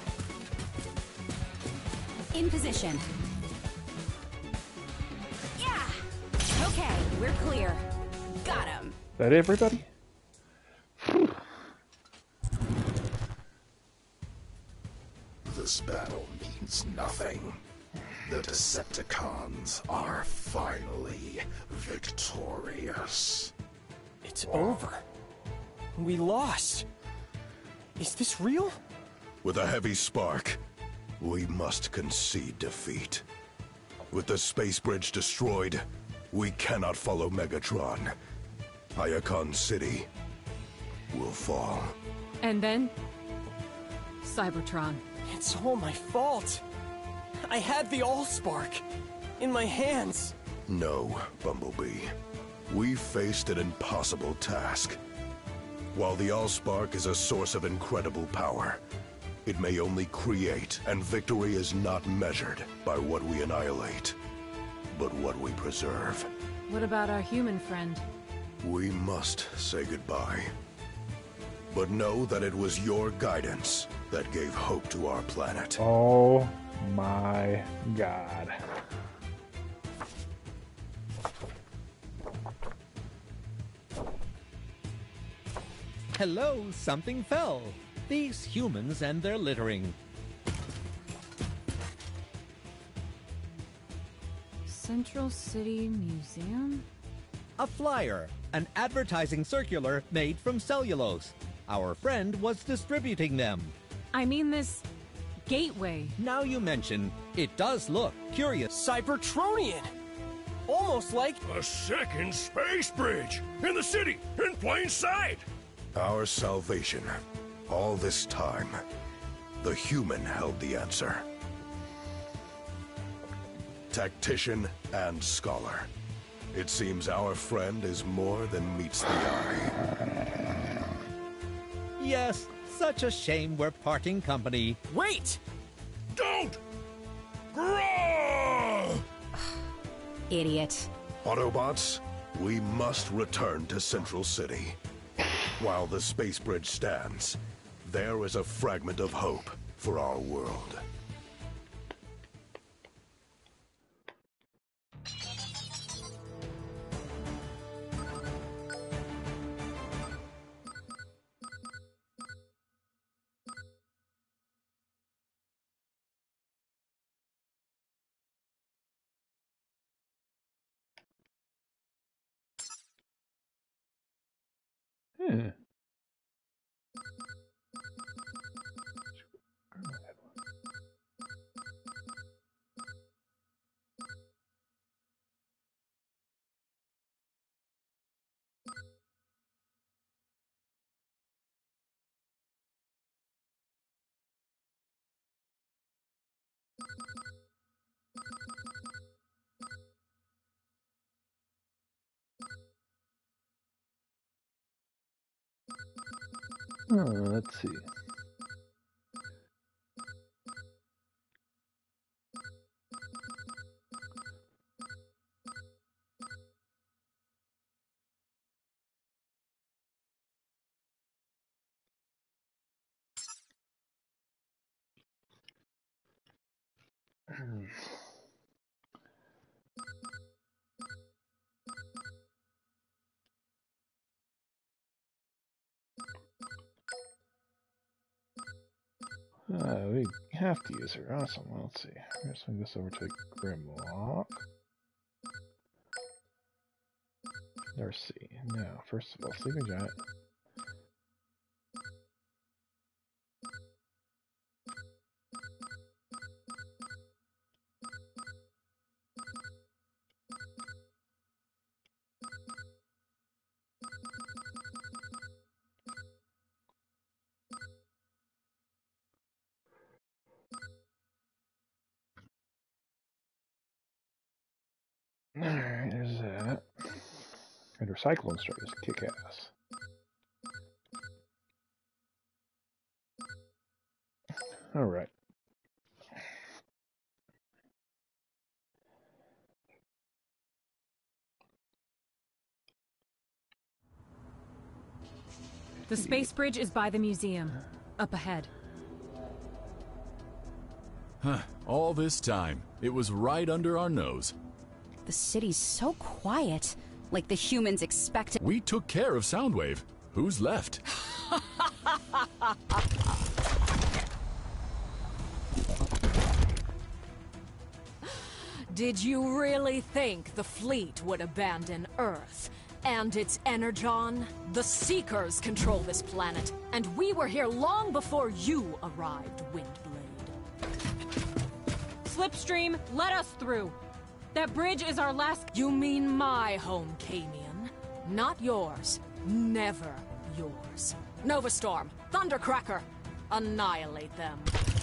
In position. Yeah! Okay, we're clear. Got him. That everybody? This battle means nothing. The Decepticons are finally victorious. It's over. We lost. Is this real? With a heavy spark, we must concede defeat. With the space bridge destroyed, we cannot follow Megatron. Iacon City will fall. And then? Cybertron. It's all my fault. I had the Allspark in my hands. No, Bumblebee. We faced an impossible task. While the Allspark is a source of incredible power, it may only create, and victory is not measured by what we annihilate, but what we preserve. What about our human friend? We must say goodbye. But know that it was your guidance that gave hope to our planet. Oh my god. Hello, something fell. These humans and their littering. Central City Museum? A flyer, an advertising circular made from cellulose. Our friend was distributing them. I mean this gateway. Now you mention, it does look curious. Cybertronian! Almost like... A second space bridge! In the city! In plain sight! Our salvation. All this time, the human held the answer. Tactician and scholar. It seems our friend is more than meets the eye. Yes, such a shame we're parting company. Wait! Don't! Grow! Idiot. Autobots, we must return to Central City. While the space bridge stands, there is a fragment of hope for our world. Hmm. Oh, let's see. Uh, we have to use her. Awesome. Well, let's see. I'm going to swing this over to Grimlock. Darcy. Now, first of all, Sleeping Giant. Alright, there's that. And her Cyclone Strike is kick ass. Alright. The space bridge is by the museum. Up ahead. Huh. All this time, it was right under our nose. The city's so quiet. Like the humans expected. We took care of Soundwave. Who's left? Did you really think the fleet would abandon Earth and its energon? The Seekers control this planet, and we were here long before you arrived, Windblade. Slipstream, let us through. That bridge is our last... You mean my home, Camion. Not yours. Never yours. Novastorm, Thundercracker, annihilate them.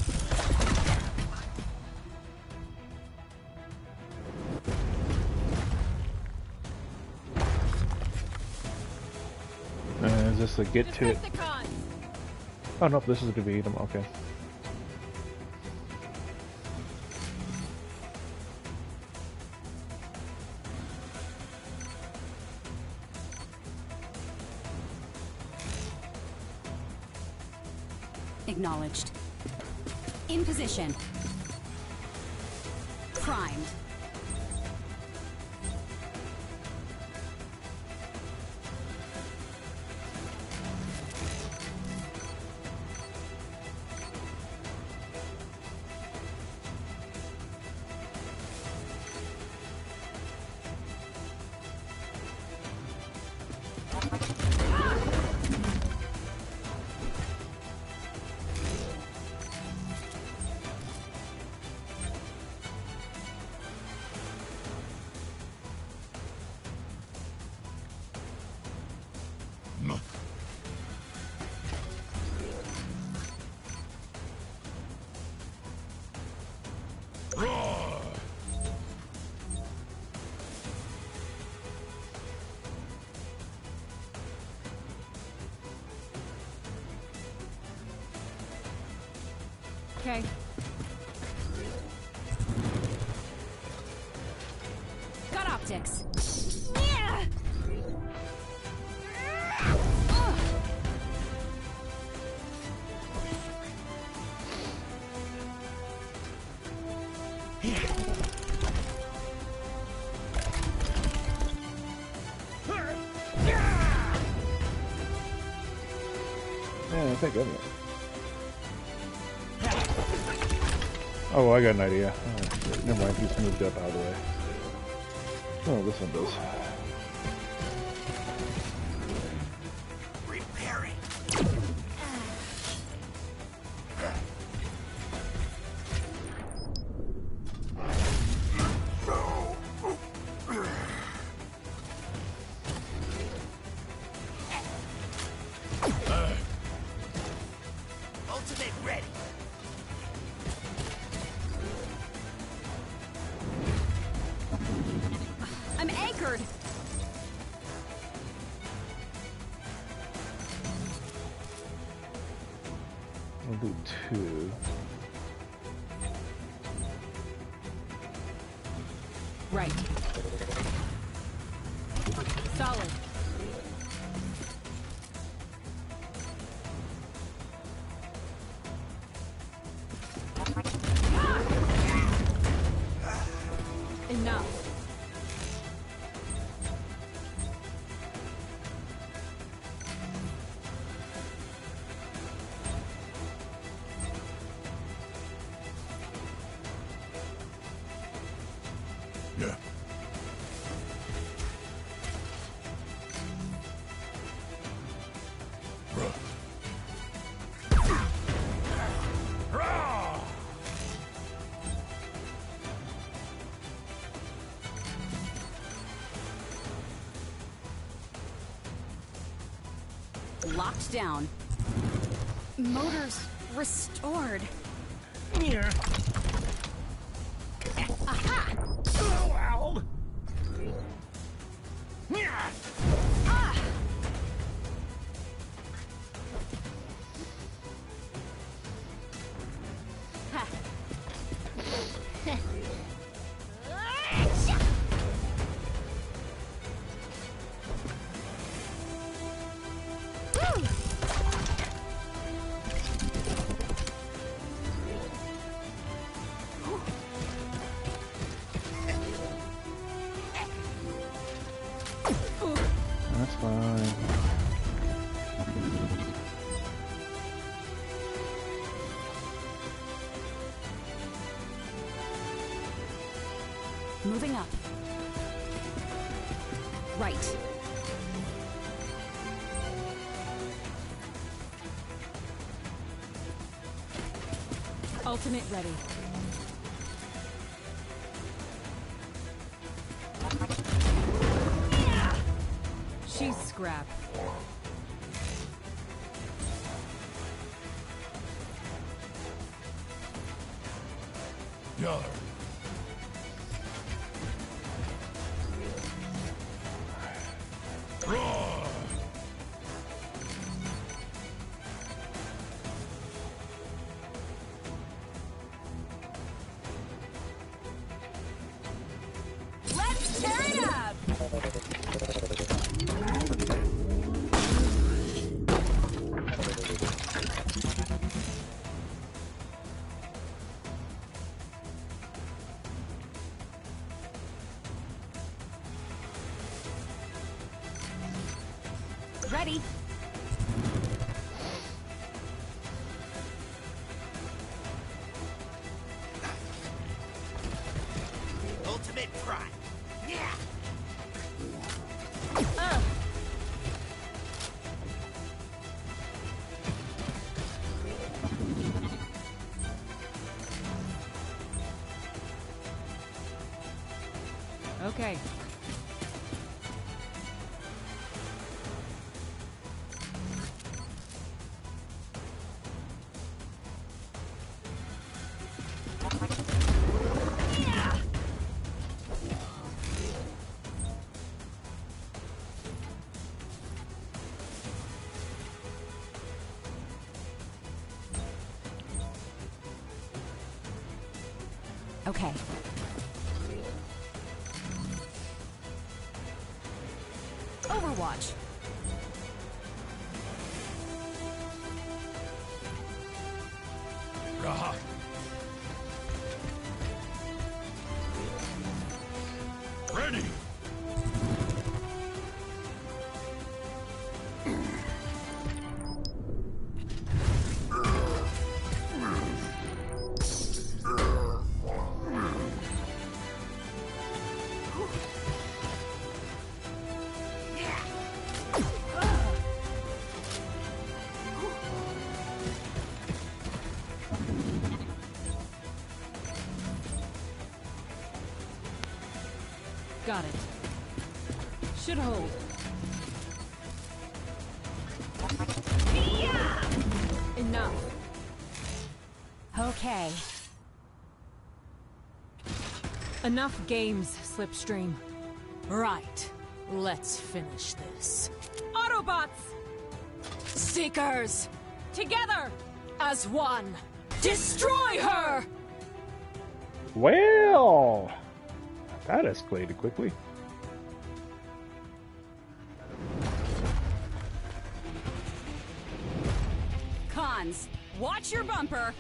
Uh, is this a get to it? Oh nope, this is gonna be them. Okay. Acknowledged. In position. Primed. Okay. Got optics. Yeah, I think of it. Oh, I got an idea. Oh, never mind, he's moved up out of the way. Oh, this one does. Repairing. Ultimate ready. I'm anchored. I'll do two. Right. Solid. Enough. Yeah. Locked down. Motors restored. Here. Aha! Oh, ow. Ah! Ha. Woo! Moving up. Right. Ultimate ready. She's scrap. Yeah. Let's tear it up! Ready. Ultimate prime. Yeah. Uh. Okay. Okay. Overwatch. Raha. Ready. Got it. Should hold. Enough. Okay. Enough games, Slipstream. Right. Let's finish this. Autobots! Seekers! Together! As one! Destroy her! Well, that escalated quickly. Cons, watch your bumper.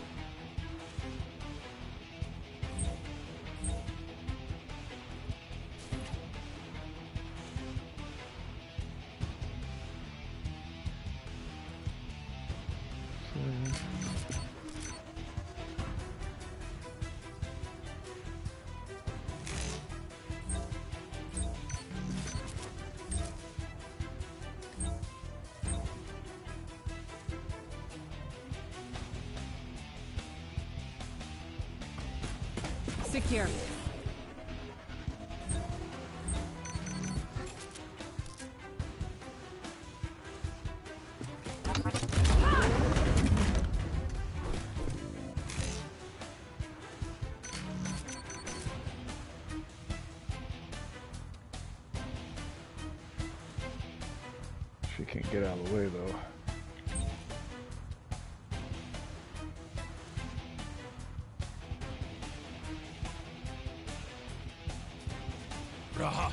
Secure. She can't get out of the way though. Raha.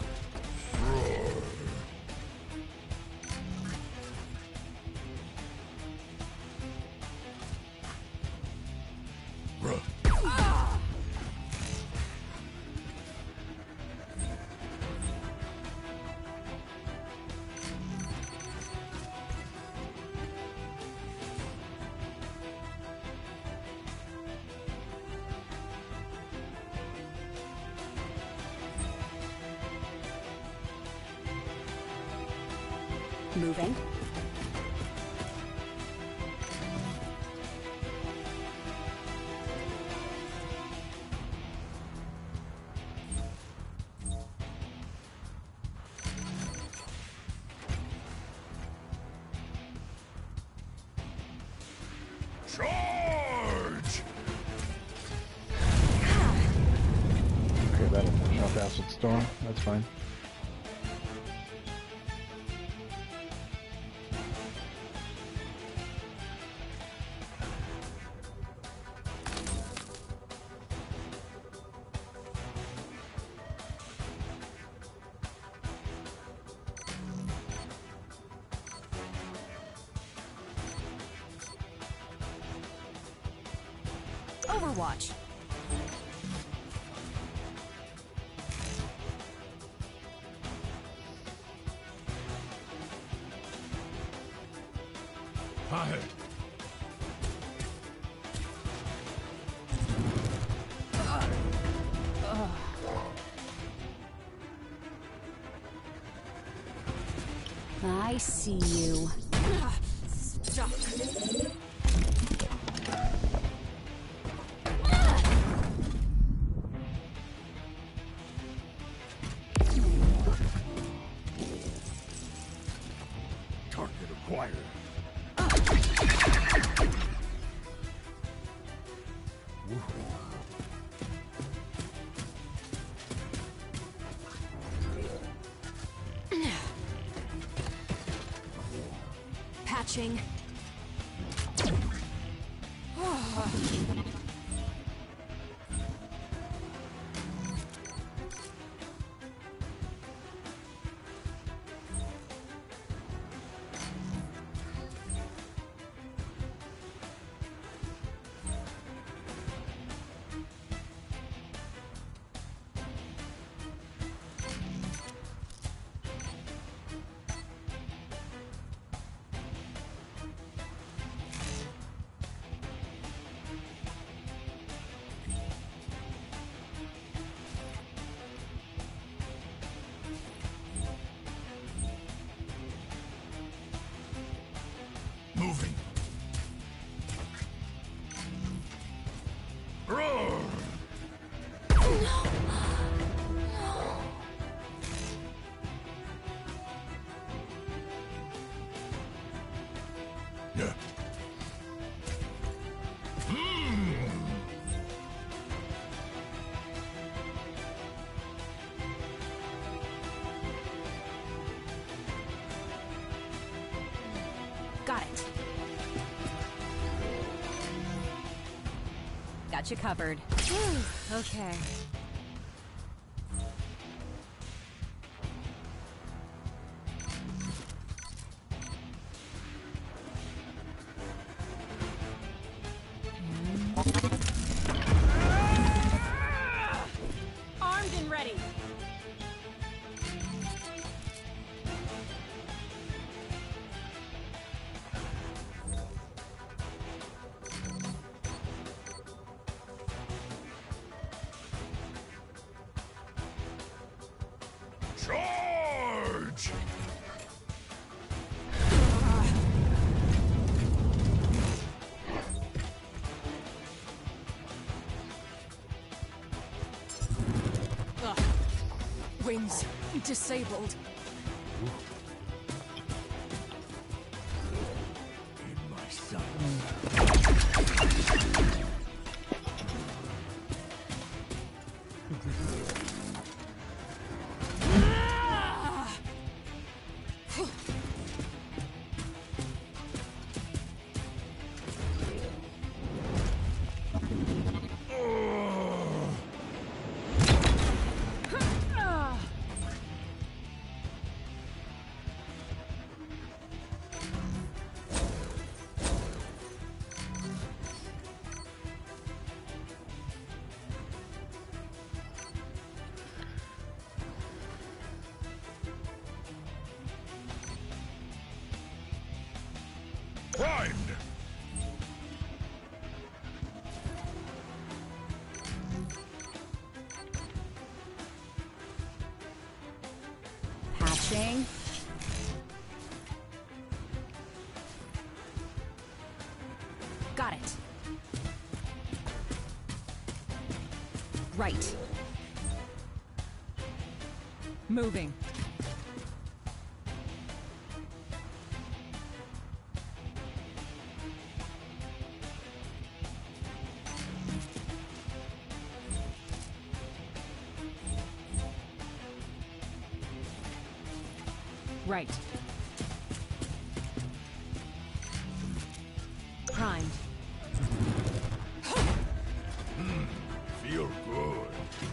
Roar. Moving. Charge! Okay, that'll finish off Acid Storm. That's fine. Overwatch. Ahead. I see you. Stuck. Target acquired. Patching. Moving. Roar! Yeah. Mm. Got it. Got you covered. Okay. Armed and ready. Charge! Ugh. Wings disabled. In my sights. Primed! Patching. Right. Moving. Right. Primed. Feel good.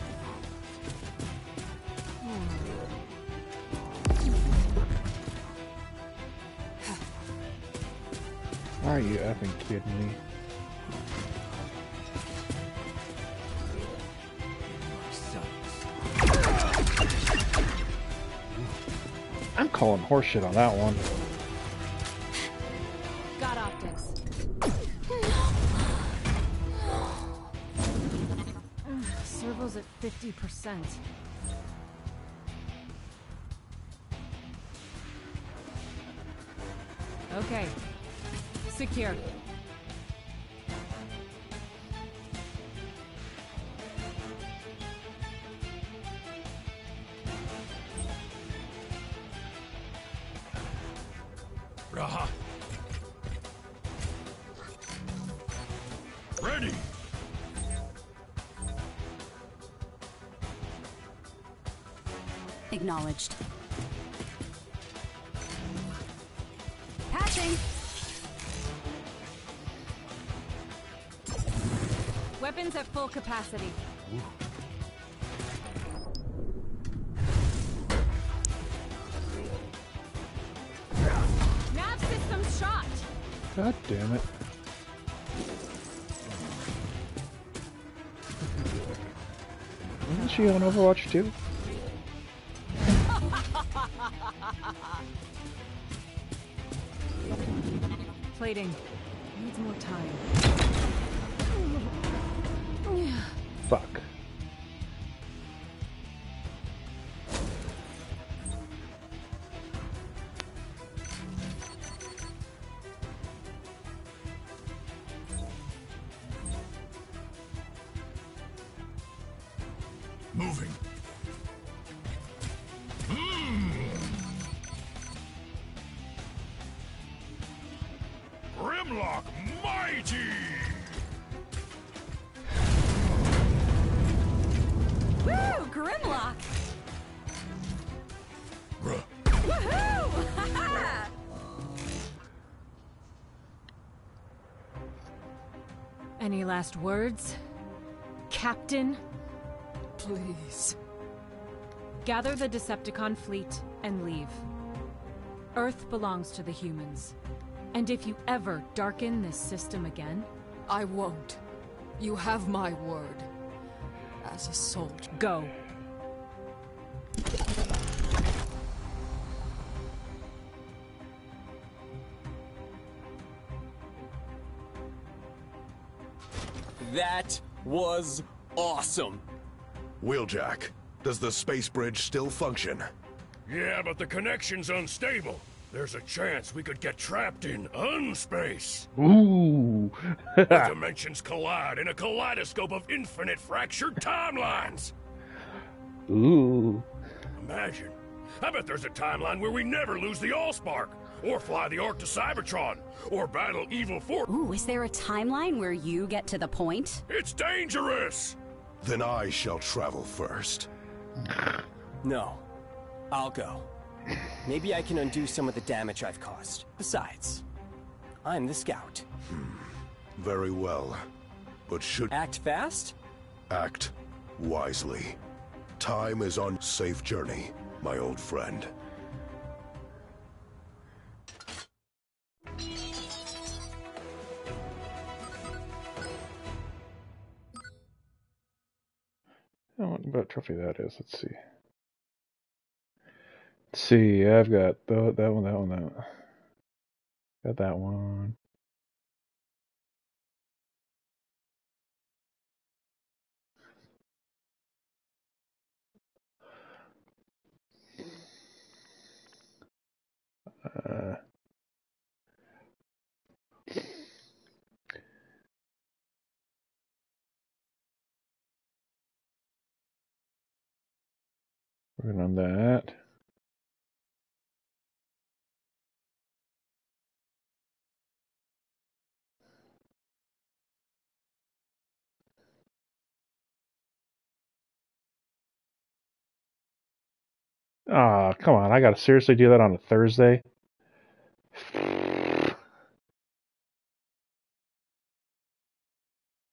Are you effing kidding me? I'm calling horseshit on that one. Got optics. Servo's at fifty percent. Okay. Secure. Raha. Ready. Acknowledged. Patching. Weapons at full capacity. Nav system shot. God damn it. Isn't she on Overwatch too? Plating. Needs more time. Fuck. Moving. Grimlock mighty! Woo! Grimlock! Bruh. Woohoo! Ha-ha! Any last words? Captain? Please. Gather the Decepticon fleet and leave. Earth belongs to the humans. And if you ever darken this system again... I won't. You have my word. As a soldier. Go. That was awesome. Wheeljack, does the space bridge still function? Yeah, but the connection's unstable. There's a chance we could get trapped in unspace. Ooh. The dimensions collide in a kaleidoscope of infinite fractured timelines. Ooh. Imagine. I bet there's a timeline where we never lose the Allspark, or fly the Ark to Cybertron, or battle evil force. Ooh, is there a timeline where you get to the point? It's dangerous! Then I shall travel first. No. I'll go. Maybe I can undo some of the damage I've caused. Besides, I'm the scout. Very well. But should Act fast? act wisely. Time is on safe journey, my old friend. I don't know what trophy that is. Let's see. Let's see. I've got the, that one, that one, that one. Got that one. Uh, Working on that. Ah, oh, come on. I gotta seriously do that on a Thursday?